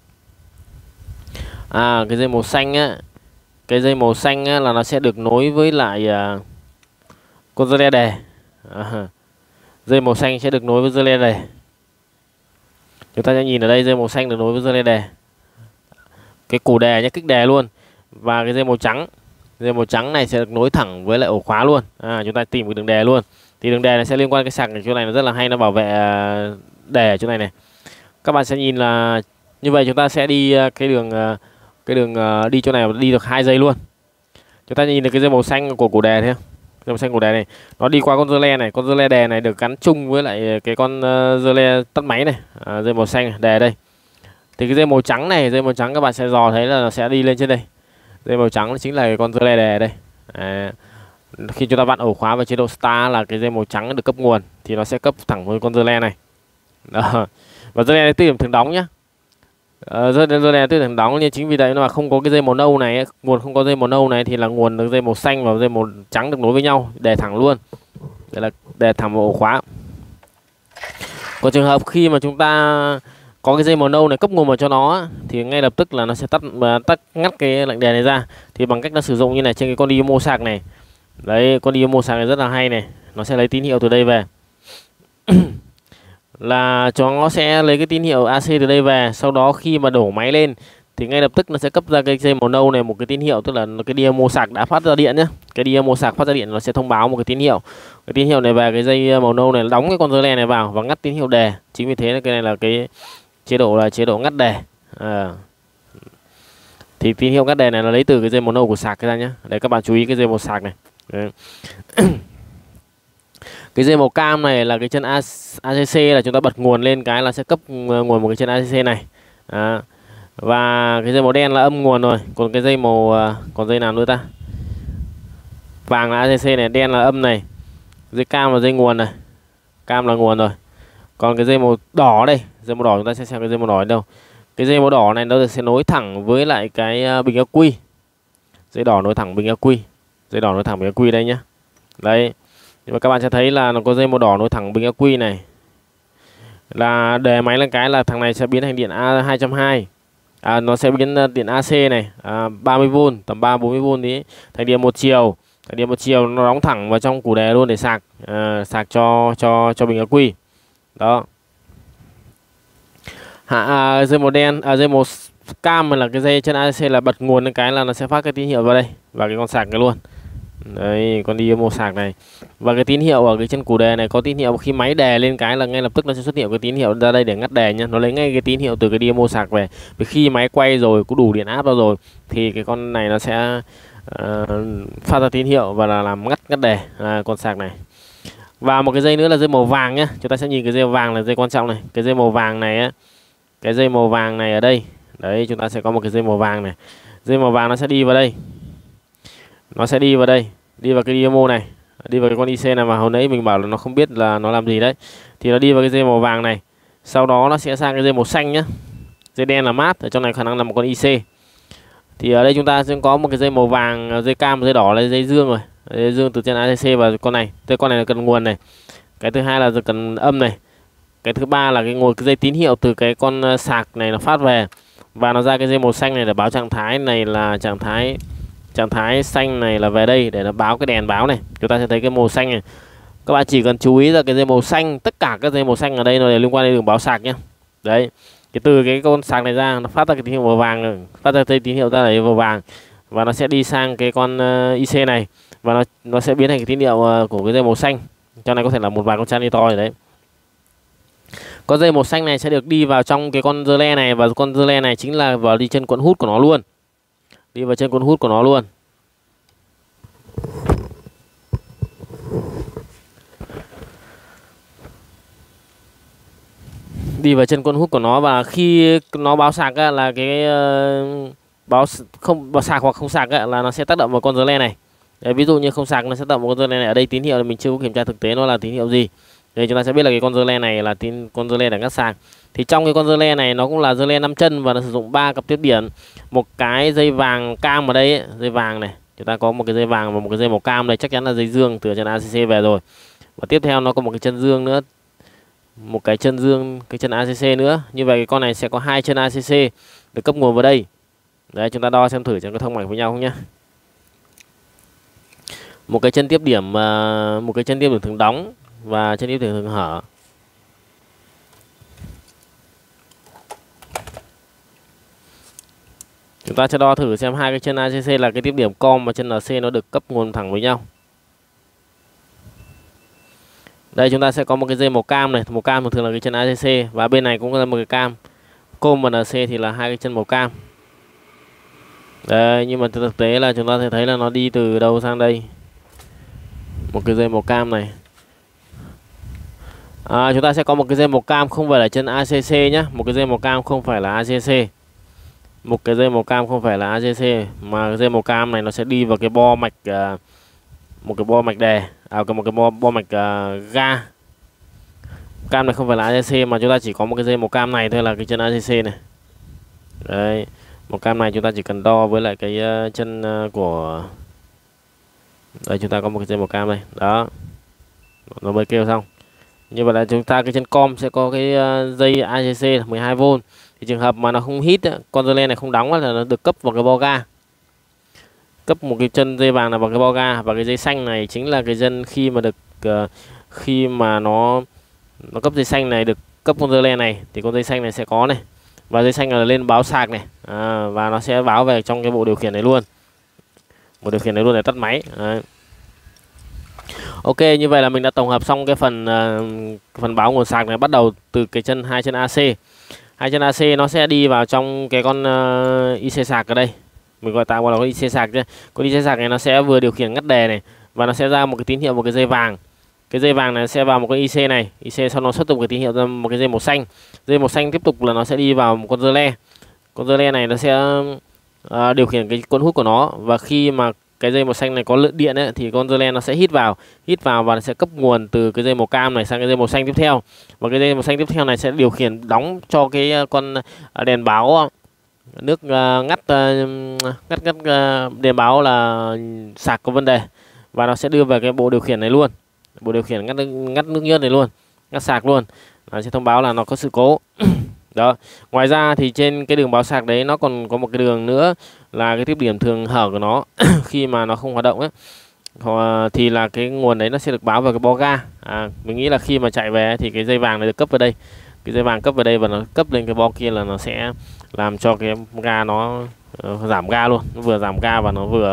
À, cái dây màu xanh á, cái dây màu xanh á, là nó sẽ được nối với lại uh, con dưa le đề. À, dây màu xanh sẽ được nối với dưa le đề. Chúng ta sẽ nhìn ở đây dây màu xanh được nối với dưa le đề, cái củ đề nhé, kích đề luôn. Và cái dây màu trắng, dây màu trắng này sẽ được nối thẳng với lại ổ khóa luôn. À, chúng ta tìm cái đường đề luôn. Thì đường đề này sẽ liên quan cái sạc này, chỗ này nó rất là hay, nó bảo vệ đề ở chỗ này này. Các bạn sẽ nhìn là như vậy chúng ta sẽ đi cái đường cái đường đi chỗ này đi được hai dây luôn. Chúng ta nhìn được cái dây màu xanh của củ đề thấy không? Dây màu xanh củ đề này nó đi qua con dưa le này, con dưa le đề này được gắn chung với lại cái con uh, dưa le tắt máy này. À, dây màu xanh này, đề đây. Thì cái dây màu trắng này, dây màu trắng các bạn sẽ dò thấy là nó sẽ đi lên trên đây. Dây màu trắng chính là cái con dưa le đề đây. À, khi chúng ta vặn ổ khóa vào chế độ start là cái dây màu trắng được cấp nguồn thì nó sẽ cấp thẳng với con dưa le này. Đó. Và dưa le này tự thường đóng nhá. Uh, dưa le tự thường đóng, nên chính vì vậy nó mà không có cái dây màu nâu này, nguồn không có dây màu nâu này thì là nguồn được dây màu xanh và dây màu trắng được nối với nhau, để thẳng luôn. Đây là để thẳng vào ổ khóa. Còn trường hợp khi mà chúng ta có cái dây màu nâu này cấp nguồn vào cho nó thì ngay lập tức là nó sẽ tắt tắt ngắt cái lệnh đề này ra. Thì bằng cách nó sử dụng như này trên cái con đi mô sạc này. Đấy, con đi mô sạc này rất là hay này, nó sẽ lấy tín hiệu từ đây về. Là cho nó sẽ lấy cái tín hiệu a xê từ đây về, sau đó khi mà đổ máy lên thì ngay lập tức nó sẽ cấp ra cái dây màu nâu này một cái tín hiệu, tức là cái đi mô sạc đã phát ra điện nhé. Cái đi mô sạc phát ra điện nó sẽ thông báo một cái tín hiệu. Cái tín hiệu này về cái dây màu nâu này đóng cái con dưa le này vào và ngắt tín hiệu đề. Chính vì thế cái này là cái chế độ là chế độ ngắt đề. À. Thì tín hiệu ngắt đề này nó lấy từ cái dây màu nâu của sạc ra nhé. Đấy, các bạn chú ý cái dây màu sạc này. Cái dây màu cam này là cái chân a xê xê, là chúng ta bật nguồn lên cái là sẽ cấp nguồn một cái chân a xê xê này. À. Và cái dây màu đen là âm nguồn rồi. Còn cái dây màu còn dây nào nữa ta? Vàng là a xê xê này, đen là âm này. Dây cam là dây nguồn này. Cam là nguồn rồi. Còn cái dây màu đỏ đây, dây màu đỏ chúng ta sẽ xem cái dây màu đỏ ở đâu. Cái dây màu đỏ này nó sẽ nối thẳng với lại cái bình ắc quy. Dây đỏ nối thẳng bình ắc quy. Dây đỏ nối thẳng bình ắc quy đây nhá. Đấy. Nhưng mà các bạn sẽ thấy là nó có dây màu đỏ nối thẳng bình ắc quy này. Là đề máy lên cái là thằng này sẽ biến thành điện A hai trăm hai mươi. À, nó sẽ biến điện a xê này, à, ba mươi vôn, tầm ba bốn mươi vôn tí, thành điện một chiều. Thành điện một chiều nó đóng thẳng vào trong củ đề luôn để sạc, à, sạc cho cho cho bình ắc quy. Đó. Hạ à, dây màu đen, à, dây màu cam là cái dây chân a xê là bật nguồn lên cái là nó sẽ phát cái tín hiệu vào đây và cái con sạc cái luôn. Đấy, con đi mô sạc này. Và cái tín hiệu ở cái chân củ đề này có tín hiệu khi máy đề lên cái là ngay lập tức nó sẽ xuất hiện cái tín hiệu ra đây để ngắt đề nhá. Nó lấy ngay cái tín hiệu từ cái đi mô sạc về. Vì khi máy quay rồi, có đủ điện áp ra rồi thì cái con này nó sẽ uh, phát ra tín hiệu và là làm ngắt ngắt đề uh, con sạc này. Và một cái dây nữa là dây màu vàng nhá. Chúng ta sẽ nhìn cái dây màu vàng là dây quan trọng này. Cái dây màu vàng này á, cái dây màu vàng này ở đây. Đấy, chúng ta sẽ có một cái dây màu vàng này. Dây màu vàng nó sẽ đi vào đây. Nó sẽ đi vào đây, đi vào cái demo này, đi vào cái con i xê này mà hồi nãy mình bảo là nó không biết là nó làm gì đấy. Thì nó đi vào cái dây màu vàng này. Sau đó nó sẽ sang cái dây màu xanh nhá. Dây đen là mát, ở trong này khả năng là một con i xê. Thì ở đây chúng ta sẽ có một cái dây màu vàng, dây cam, dây đỏ là dây dương rồi. Dây dương từ trên a xê xê và con này. Cái con này là cần nguồn này. Cái thứ hai là cần âm này. Cái thứ ba là cái nguồn cái dây tín hiệu từ cái con sạc này nó phát về. và nó ra cái dây màu xanh này để báo trạng thái này là trạng thái trạng thái xanh này là về đây để nó báo cái đèn báo này. Chúng ta sẽ thấy cái màu xanh này. Các bạn chỉ cần chú ý là cái dây màu xanh, tất cả các dây màu xanh ở đây nó đều liên quan đến đường báo sạc nhé. Đấy, cái từ cái con sạc này ra nó phát ra cái tín hiệu màu vàng, phát ra tín hiệu ra là màu vàng và nó sẽ đi sang cái con uh, i xê này và nó nó sẽ biến thành cái tín hiệu uh, của cái dây màu xanh. Trong này có thể là một vài con channel to rồi đấy. Con dây màu xanh này sẽ được đi vào trong cái con dơ le này và con dơ le này chính là vào đi chân cuộn hút của nó luôn. Đi vào chân cuộn hút của nó luôn. Đi vào chân cuộn hút của nó và khi nó báo sạc á, là cái uh, báo không báo sạc hoặc không sạc á, là nó sẽ tác động vào con dơ le này. Đấy, ví dụ như không sạc nó sẽ tác động vào con dơ le này. Ở đây tín hiệu là mình chưa có kiểm tra thực tế nó là tín hiệu gì. Đây chúng ta sẽ biết là cái con dơ le này là tin con dơ le để ngắt sạc. Thì trong cái con dơ le này nó cũng là dơ le năm chân và nó sử dụng ba cặp tiếp điểm, một cái dây vàng cam ở đây ấy, dây vàng này, chúng ta có một cái dây vàng và một cái dây màu cam đây, chắc chắn là dây dương từ chân a xê xê về rồi. Và tiếp theo nó có một cái chân dương nữa, một cái chân dương, cái chân a xê xê nữa. Như vậy cái con này sẽ có hai chân a xê xê được cấp nguồn vào đây. Đấy, chúng ta đo xem thử cho có thông mạch với nhau không nhá. Một cái chân tiếp điểm, một cái chân tiếp điểm thường đóng và chân tiếp điểm thường hở. Chúng ta sẽ đo thử xem hai cái chân a xê xê là cái tiếp điểm com và chân lờ xê nó được cấp nguồn thẳng với nhau. Đây chúng ta sẽ có một cái dây màu cam này, màu cam thường là cái chân a xê xê và bên này cũng là một cái cam. Com và lờ xê thì là hai cái chân màu cam. Đây, nhưng mà thực tế là chúng ta sẽ thấy là nó đi từ đâu sang đây. Một cái dây màu cam này. À, chúng ta sẽ có một cái dây màu cam không phải là chân a xê xê nhé. Một cái dây màu cam không phải là a xê xê. Một cái dây màu cam không phải là a xê xê. Mà cái dây màu cam này nó sẽ đi vào cái bo mạch uh, một cái bo mạch đề. À, một cái bo, bo mạch uh, ga. Cam này không phải là a xê xê mà chúng ta chỉ có một cái dây màu cam này thôi là cái chân a xê xê này. Đấy. Màu cam này chúng ta chỉ cần đo với lại cái uh, chân uh, của. Đây chúng ta có một cái dây màu cam này. Đó. Nó mới kêu xong. Như vậy là chúng ta cái chân com sẽ có cái uh, dây a xê xê mười hai vôn. Thì trường hợp mà nó không hít, con dơ le này không đóng là nó được cấp vào cái bo ga. Cấp một cái chân dây vàng là vào cái bo ga. Và cái dây xanh này chính là cái chân khi mà được uh, khi mà nó nó cấp dây xanh này được cấp con dơ le này thì con dây xanh này sẽ có này. Và dây xanh là lên báo sạc này. À, và nó sẽ báo về trong cái bộ điều khiển này luôn. Bộ điều khiển này luôn để tắt máy. Đấy. Ok, như vậy là mình đã tổng hợp xong cái phần uh, phần báo nguồn sạc này, bắt đầu từ cái chân hai chân a xê. Hai chân a xê nó sẽ đi vào trong cái con uh, i xê sạc ở đây. Mình gọi tạm gọi là con i xê sạc chứ. Con i xê sạc này nó sẽ vừa điều khiển ngắt đề này và nó sẽ ra một cái tín hiệu, một cái dây vàng. Cái dây vàng này sẽ vào một cái i xê này, i xê sau nó xuất tục cái tín hiệu ra một cái dây màu xanh. Dây màu xanh tiếp tục là nó sẽ đi vào một con dơ le. Con dơ le này nó sẽ uh, điều khiển cái cuộn hút của nó và khi mà cái dây màu xanh này có lượng điện ấy, thì con dơ le nó sẽ hít vào, hít vào và nó sẽ cấp nguồn từ cái dây màu cam này sang cái dây màu xanh tiếp theo. Và cái dây màu xanh tiếp theo này sẽ điều khiển đóng cho cái con đèn báo nước uh, ngắt uh, ngắt ngắt uh, đèn báo là sạc có vấn đề và nó sẽ đưa về cái bộ điều khiển này luôn, bộ điều khiển ngắt ngắt nước nhớt này luôn, ngắt sạc luôn. Nó sẽ thông báo là nó có sự cố. Đó. Ngoài ra thì trên cái đường báo sạc đấy nó còn có một cái đường nữa là cái tiếp điểm thường hở của nó. Khi mà nó không hoạt động ấy thì là cái nguồn đấy nó sẽ được báo vào cái bo ga. À, mình nghĩ là khi mà chạy về thì cái dây vàng này được cấp vào đây, cái dây vàng cấp vào đây và nó cấp lên cái bo kia là nó sẽ làm cho cái ga nó uh, giảm ga luôn, nó vừa giảm ga và nó vừa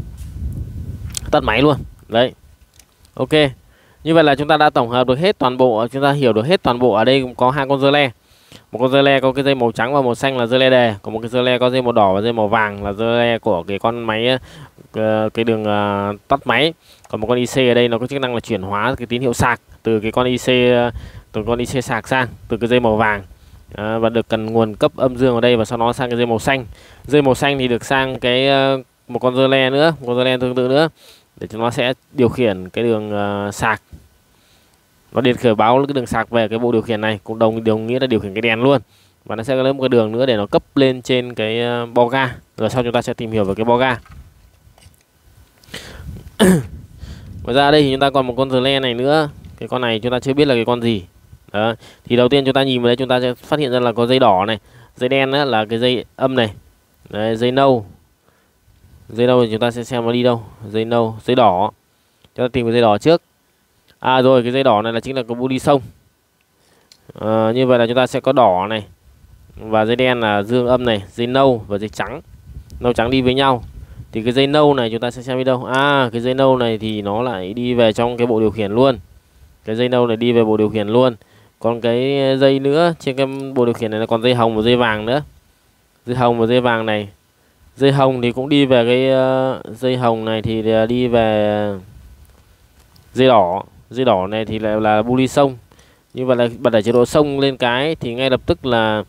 tắt máy luôn. Đấy. Ok. Như vậy là chúng ta đã tổng hợp được hết toàn bộ, chúng ta hiểu được hết toàn bộ. Ở đây cũng có hai con dơ le. Một con dơ le có cái dây màu trắng và màu xanh là dơ le đề, còn một cái dơ le có dây màu đỏ và dây màu vàng là dơ le của cái con máy, cái đường uh, tắt máy. Còn một con i xê ở đây nó có chức năng là chuyển hóa cái tín hiệu sạc từ cái con i xê từ con i xê sạc sang từ cái dây màu vàng. À, và được cần nguồn cấp âm dương ở đây và sau đó sang cái dây màu xanh. Dây màu xanh thì được sang cái uh, một con dơ le nữa, một con dơ le tương tự nữa để cho nó sẽ điều khiển cái đường uh, sạc. Nó điện khởi báo cái đường sạc về cái bộ điều khiển này, cũng đồng đồng nghĩa là điều khiển cái đèn luôn. Và nó sẽ lấy một cái đường nữa để nó cấp lên trên cái uh, bo ga. Rồi sau chúng ta sẽ tìm hiểu về cái bo ga. Ngoài ra đây thì chúng ta còn một con dơ le này nữa. Cái con này chúng ta chưa biết là cái con gì. Đó. Thì đầu tiên chúng ta nhìn vào đây chúng ta sẽ phát hiện ra là có dây đỏ này. Dây đen á, là cái dây âm này. Đấy, dây nâu. Dây nâu thì chúng ta sẽ xem nó đi đâu. Dây nâu, dây đỏ. Chúng ta tìm cái dây đỏ trước. À rồi, cái dây đỏ này là chính là cái bu đi sông. À, như vậy là chúng ta sẽ có đỏ này. Và dây đen là dương âm này, dây nâu và dây trắng. Nâu trắng đi với nhau. Thì cái dây nâu này chúng ta sẽ xem đi đâu. À, cái dây nâu này thì nó lại đi về trong cái bộ điều khiển luôn. Cái dây nâu này đi về bộ điều khiển luôn. Còn cái dây nữa trên cái bộ điều khiển này là còn dây hồng và dây vàng nữa. Dây hồng và dây vàng này. Dây hồng thì cũng đi về cái uh, dây hồng này thì đi về dây đỏ. Dây đỏ này thì lại là bu ly sông. Như vậy là bật ở chế độ sông lên cái thì ngay lập tức là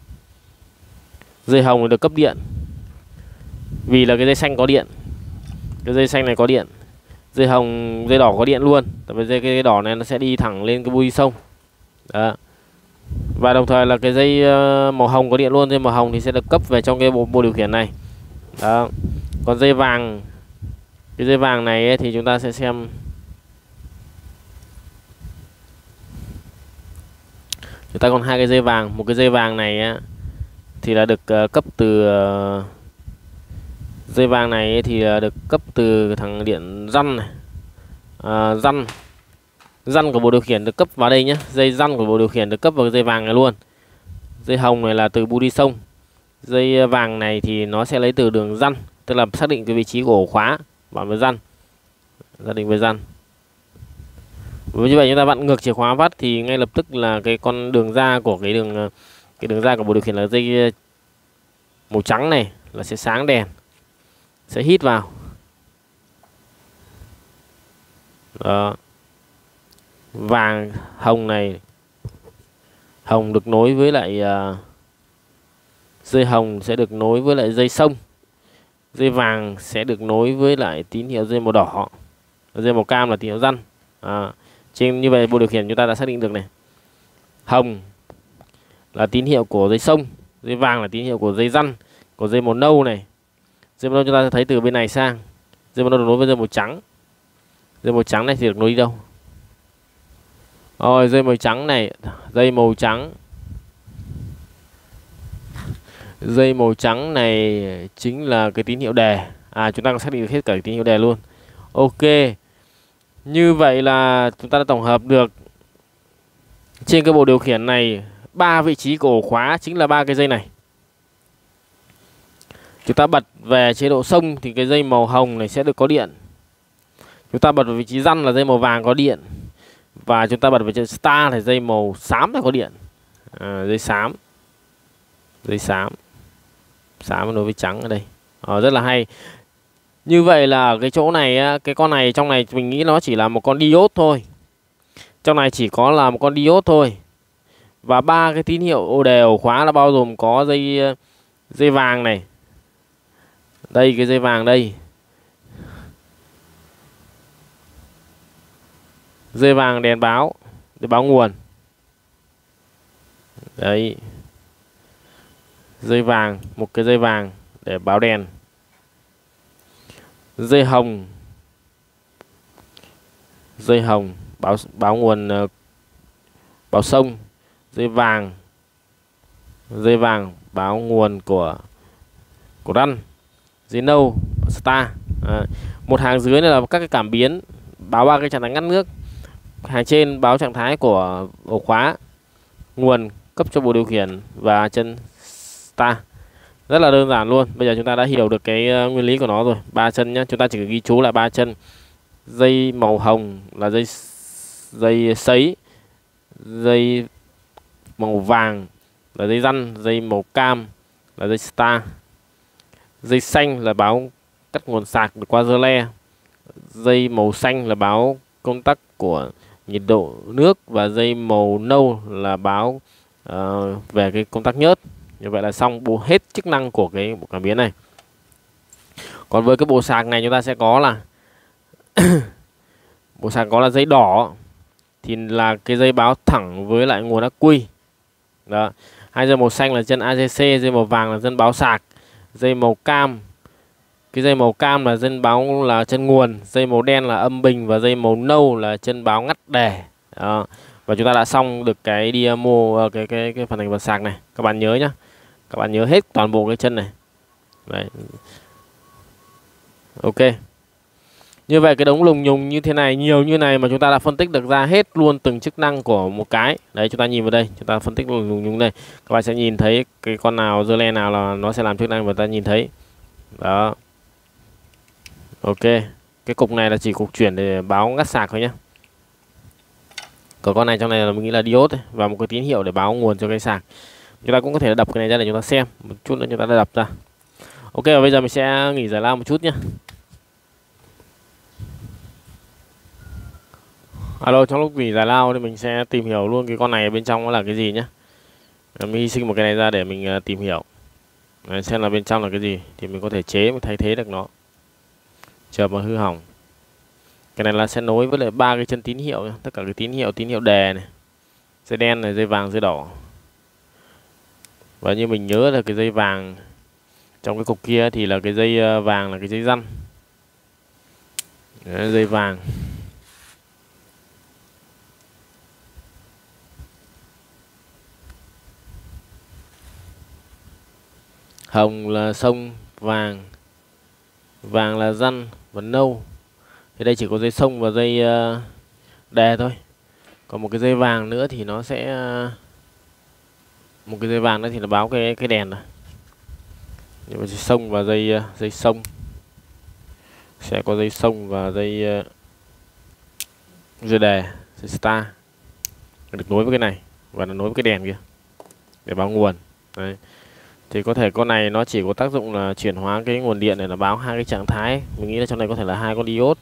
dây hồng được cấp điện. Vì là cái dây xanh có điện. Cái dây xanh này có điện. Dây hồng, dây đỏ có điện luôn. Tại vì dây cái đỏ này nó sẽ đi thẳng lên cái bu ly sông. Đó. Và đồng thời là cái dây màu hồng có điện luôn. Dây màu hồng thì sẽ được cấp về trong cái bộ, bộ điều khiển này. Đó. Còn dây vàng, cái dây vàng này ấy, thì chúng ta sẽ xem. Chúng ta còn hai cái dây vàng. Một cái dây vàng này ấy, thì là được uh, cấp từ uh, dây vàng này ấy, thì uh, được cấp từ thằng điện răn này. Uh, răn răn của bộ điều khiển được cấp vào đây nhé. Dây răn của bộ điều khiển được cấp vào dây vàng này luôn. Dây hồng này là từ bu đi sông. Dây vàng này thì nó sẽ lấy từ đường răn, tức là xác định cái vị trí của ổ khóa bằng với răn. Xác định với răn. Với như vậy chúng ta vặn ngược chìa khóa vắt thì ngay lập tức là cái con đường ra của cái đường cái đường ra của bộ điều khiển là dây màu trắng này là sẽ sáng đèn, sẽ hít vào. Đó. Vàng hồng này, hồng được nối với lại uh, dây hồng sẽ được nối với lại dây sông. Dây vàng sẽ được nối với lại tín hiệu dây màu đỏ. Dây màu cam là tín hiệu răn. À, trên như vậy bộ điều khiển chúng ta đã xác định được này. Hồng là tín hiệu của dây sông, dây vàng là tín hiệu của dây răn. Còn dây màu nâu này, dây màu nâu chúng ta sẽ thấy từ bên này sang. Dây màu nâu được nối với dây màu trắng. Dây màu trắng này thì được nối đi đâu? Rồi, dây màu trắng này, dây màu trắng. Dây màu trắng này chính là cái tín hiệu đề. À, chúng ta có xác định được hết cả tín hiệu đề luôn. Ok. Như vậy là chúng ta đã tổng hợp được trên cái bộ điều khiển này ba vị trí của ổ khóa chính là ba cái dây này. Chúng ta bật về chế độ sông thì cái dây màu hồng này sẽ được có điện. Chúng ta bật vào vị trí răn là dây màu vàng có điện. Và chúng ta bật vào chế độ star thì dây màu xám là có điện. À, dây xám. Dây xám. Xám đối với trắng ở đây. À, rất là hay. Như vậy là cái chỗ này, cái con này trong này mình nghĩ nó chỉ là một con diode thôi. Trong này chỉ có là một con diode thôi. Và ba cái tín hiệu ô đề ổ khóa là bao gồm có dây dây vàng này. Đây cái dây vàng đây. Dây vàng đèn báo, để báo nguồn. Đấy. Dây vàng, một cái dây vàng để báo đèn. Dây hồng. Dây hồng báo báo nguồn, báo sông. Dây vàng. Dây vàng báo nguồn của của răn. Dây nâu star. À, một hàng dưới này là các cái cảm biến báo ba cái trạng thái ngắt nước. Hàng trên báo trạng thái của ổ khóa, nguồn cấp cho bộ điều khiển và chân star. Rất là đơn giản luôn. Bây giờ chúng ta đã hiểu được cái uh, nguyên lý của nó rồi. Ba chân nhá, chúng ta chỉ ghi chú lại ba chân. Dây màu hồng là dây dây sấy, dây màu vàng là dây răn, dây màu cam là dây star, dây xanh là báo cắt nguồn sạc được qua rơ le, dây màu xanh là báo công tắc của nhiệt độ nước, và dây màu nâu là báo uh, về cái công tắc nhớt. Như vậy là xong bộ hết chức năng của cái bộ cảm biến này. Còn với cái bộ sạc này chúng ta sẽ có là bộ sạc có là dây đỏ thì là cái dây báo thẳng với lại nguồn ắc quy. Đó. Hai dây màu xanh là chân a giê xê, dây màu vàng là chân báo sạc, dây màu cam, cái dây màu cam là chân báo là chân nguồn, dây màu đen là âm bình và dây màu nâu là chân báo ngắt đề. Đó. Và chúng ta đã xong được cái demo cái cái cái phần thành phần sạc này. Các bạn nhớ nhá. Các bạn nhớ hết toàn bộ cái chân này. Đấy. Ok. Như vậy cái đống lùng nhùng như thế này, nhiều như này mà chúng ta đã phân tích được ra hết luôn từng chức năng của một cái. Đấy, chúng ta nhìn vào đây, chúng ta phân tích lùng nhùng nhùng đây. Các bạn sẽ nhìn thấy cái con nào, dơ le nào là nó sẽ làm chức năng mà ta nhìn thấy. Đó. Ok. Cái cục này là chỉ cục chuyển để báo ngắt sạc thôi nhé. Còn con này trong này là mình nghĩ là diode ấy, và một cái tín hiệu để báo nguồn cho cái sạc. Chúng ta cũng có thể đập cái này ra để chúng ta xem. Một chút nữa chúng ta đã đập ra. Ok, và bây giờ mình sẽ nghỉ giải lao một chút nhé. Alo, trong lúc nghỉ giải lao thì mình sẽ tìm hiểu luôn cái con này bên trong nó là cái gì nhé. Mình hy sinh một cái này ra để mình tìm hiểu. Đấy, xem là bên trong là cái gì thì mình có thể chế, mình thay thế được nó. Chờ mà hư hỏng. Cái này là sẽ nối với lại ba cái chân tín hiệu nhé. Tất cả cái tín hiệu, tín hiệu đề này, dây đen này, dây vàng, dây đỏ. Và như mình nhớ là cái dây vàng trong cái cục kia thì là cái dây vàng là cái dây răn. Đấy, dây vàng. Hồng là sông, vàng vàng là răn và nâu. Thì đây chỉ có dây sông và dây uh, đề thôi. Còn một cái dây vàng nữa thì nó sẽ uh, một cái dây vàng nữa thì nó báo cái cái đèn rồi. Nhưng mà dây sông và dây uh, dây sông sẽ có dây sông và dây uh, dây đề, dây star được nối với cái này và nó nối với cái đèn kia để báo nguồn. Đấy. Thì có thể con này nó chỉ có tác dụng là chuyển hóa cái nguồn điện để nó báo hai cái trạng thái. Mình nghĩ là trong này có thể là hai con diode.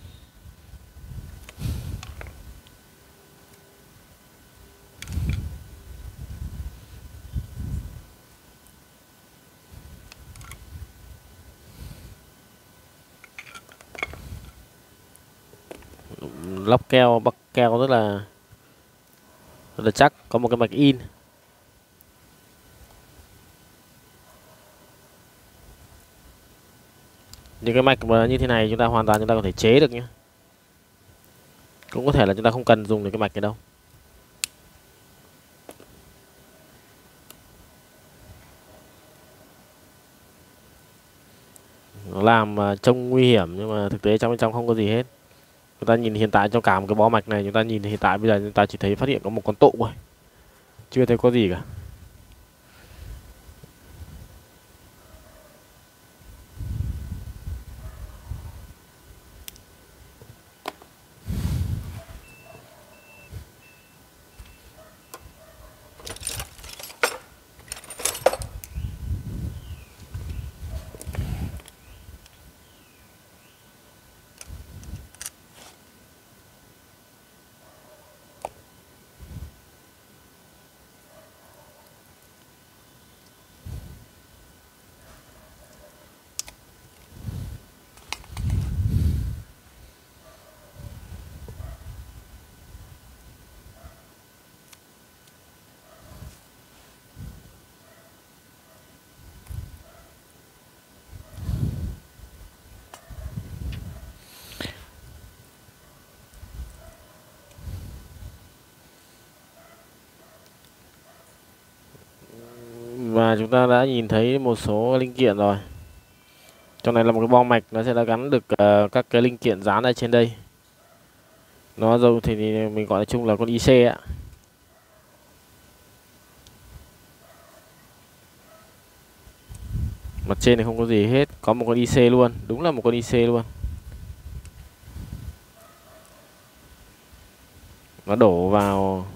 Lóc keo, bắc keo rất là rất là chắc, có một cái mạch in. Những cái mạch mà như thế này chúng ta hoàn toàn chúng ta có thể chế được nhé. Cũng có thể là chúng ta không cần dùng được cái mạch này đâu. Nó làm trông nguy hiểm nhưng mà thực tế trong bên trong không có gì hết. Chúng ta nhìn hiện tại trong cả một cái bó mạch này, chúng ta nhìn hiện tại bây giờ chúng ta chỉ thấy phát hiện có một con tụ thôi, chưa thấy có gì cả. Và chúng ta đã nhìn thấy một số linh kiện rồi. Trong này là một cái bo mạch, nó sẽ đã gắn được uh, các cái linh kiện dán ở trên đây. Nó dâu thì mình gọi là chung là con i xê ạ. Mặt trên này không có gì hết, có một con i xê luôn, đúng là một con i xê luôn. Nó đổ vào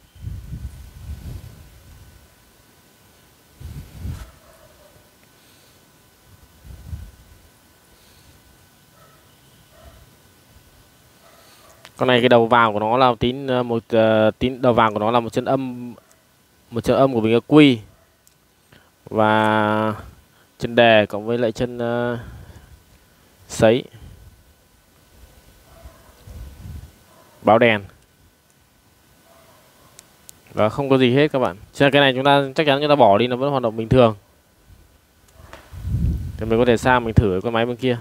con này, cái đầu vào của nó là tín một uh, tín đầu vào của nó là một chân âm, một chân âm của bình ắc quy và chân đề cộng với lại chân uh, sấy báo đèn. Và không có gì hết các bạn. Cho nên cái này chúng ta chắc chắn chúng ta bỏ đi nó vẫn hoạt động bình thường. Thì mình có thể sang mình thử cái máy bên kia.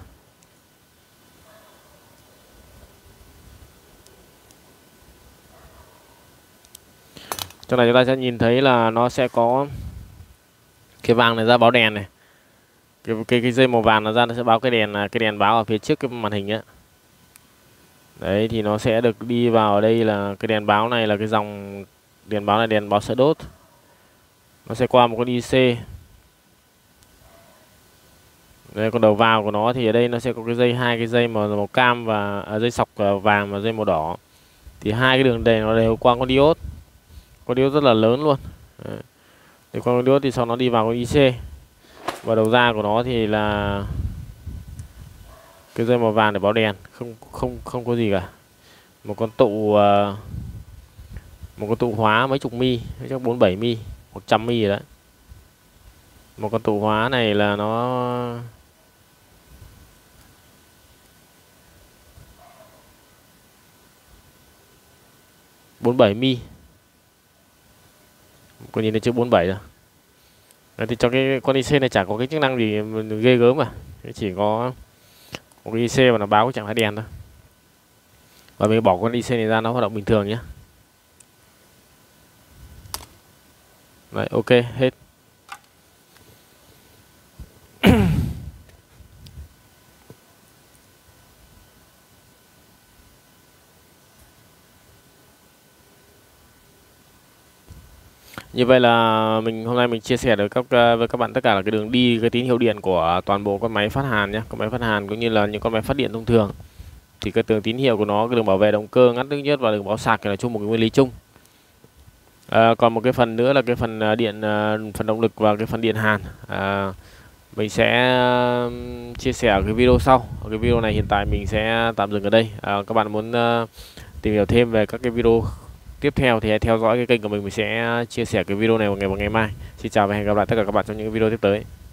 Trong này chúng ta sẽ nhìn thấy là nó sẽ có Cái vàng này ra báo đèn này, cái cái, cái dây màu vàng nó ra nó sẽ báo cái đèn cái đèn báo ở phía trước cái màn hình á. Đấy thì nó sẽ được đi vào ở đây là cái đèn báo này là cái dòng đèn báo này, đèn báo sợi đốt. Nó sẽ qua một con i xê. Đây, còn đầu vào của nó thì ở đây nó sẽ có cái dây, hai cái dây màu, màu cam và à, dây sọc vàng và dây màu đỏ. Thì hai cái đường đèn nó đều qua con diode. Con diode rất là lớn luôn. Đấy. Thì qua con diode thì sau nó đi vào con i xê. Và đầu ra của nó thì là cái dây màu vàng để báo đèn, không không không có gì cả. Một con tụ uh, một con tụ hóa mấy chục mi, chắc bốn bảy mi, một trăm mi rồi đấy. Một con tụ hóa này là nó bốn bảy mi. Có nhìn thấy chữ bốn bảy rồi. Đấy, thì cho cái con i xê này chả có cái chức năng gì ghê gớm cả. Chỉ có một cái i xê và nó báo cái trạng thái đèn thôi. Và mình bỏ con i xê này ra, nó hoạt động bình thường nhé. Đấy, ok, hết. Như vậy là mình hôm nay mình chia sẻ được các với các bạn tất cả là cái đường đi, cái tín hiệu điện của toàn bộ con máy phát hàn nhé, con máy phát hàn cũng như là những con máy phát điện thông thường. Thì cái đường tín hiệu của nó, cái đường bảo vệ động cơ, ngắt nước nhất và đường báo sạc là chung một cái nguyên lý chung. À, còn một cái phần nữa là cái phần điện, phần động lực và cái phần điện hàn. À, mình sẽ chia sẻ ở cái video sau. Ở cái video này hiện tại mình sẽ tạm dừng ở đây. À, các bạn muốn tìm hiểu thêm về các cái video tiếp theo thì hãy theo dõi cái kênh của mình. Mình sẽ chia sẻ cái video này vào ngày vào ngày mai. Xin chào và hẹn gặp lại tất cả các bạn trong những video tiếp tới.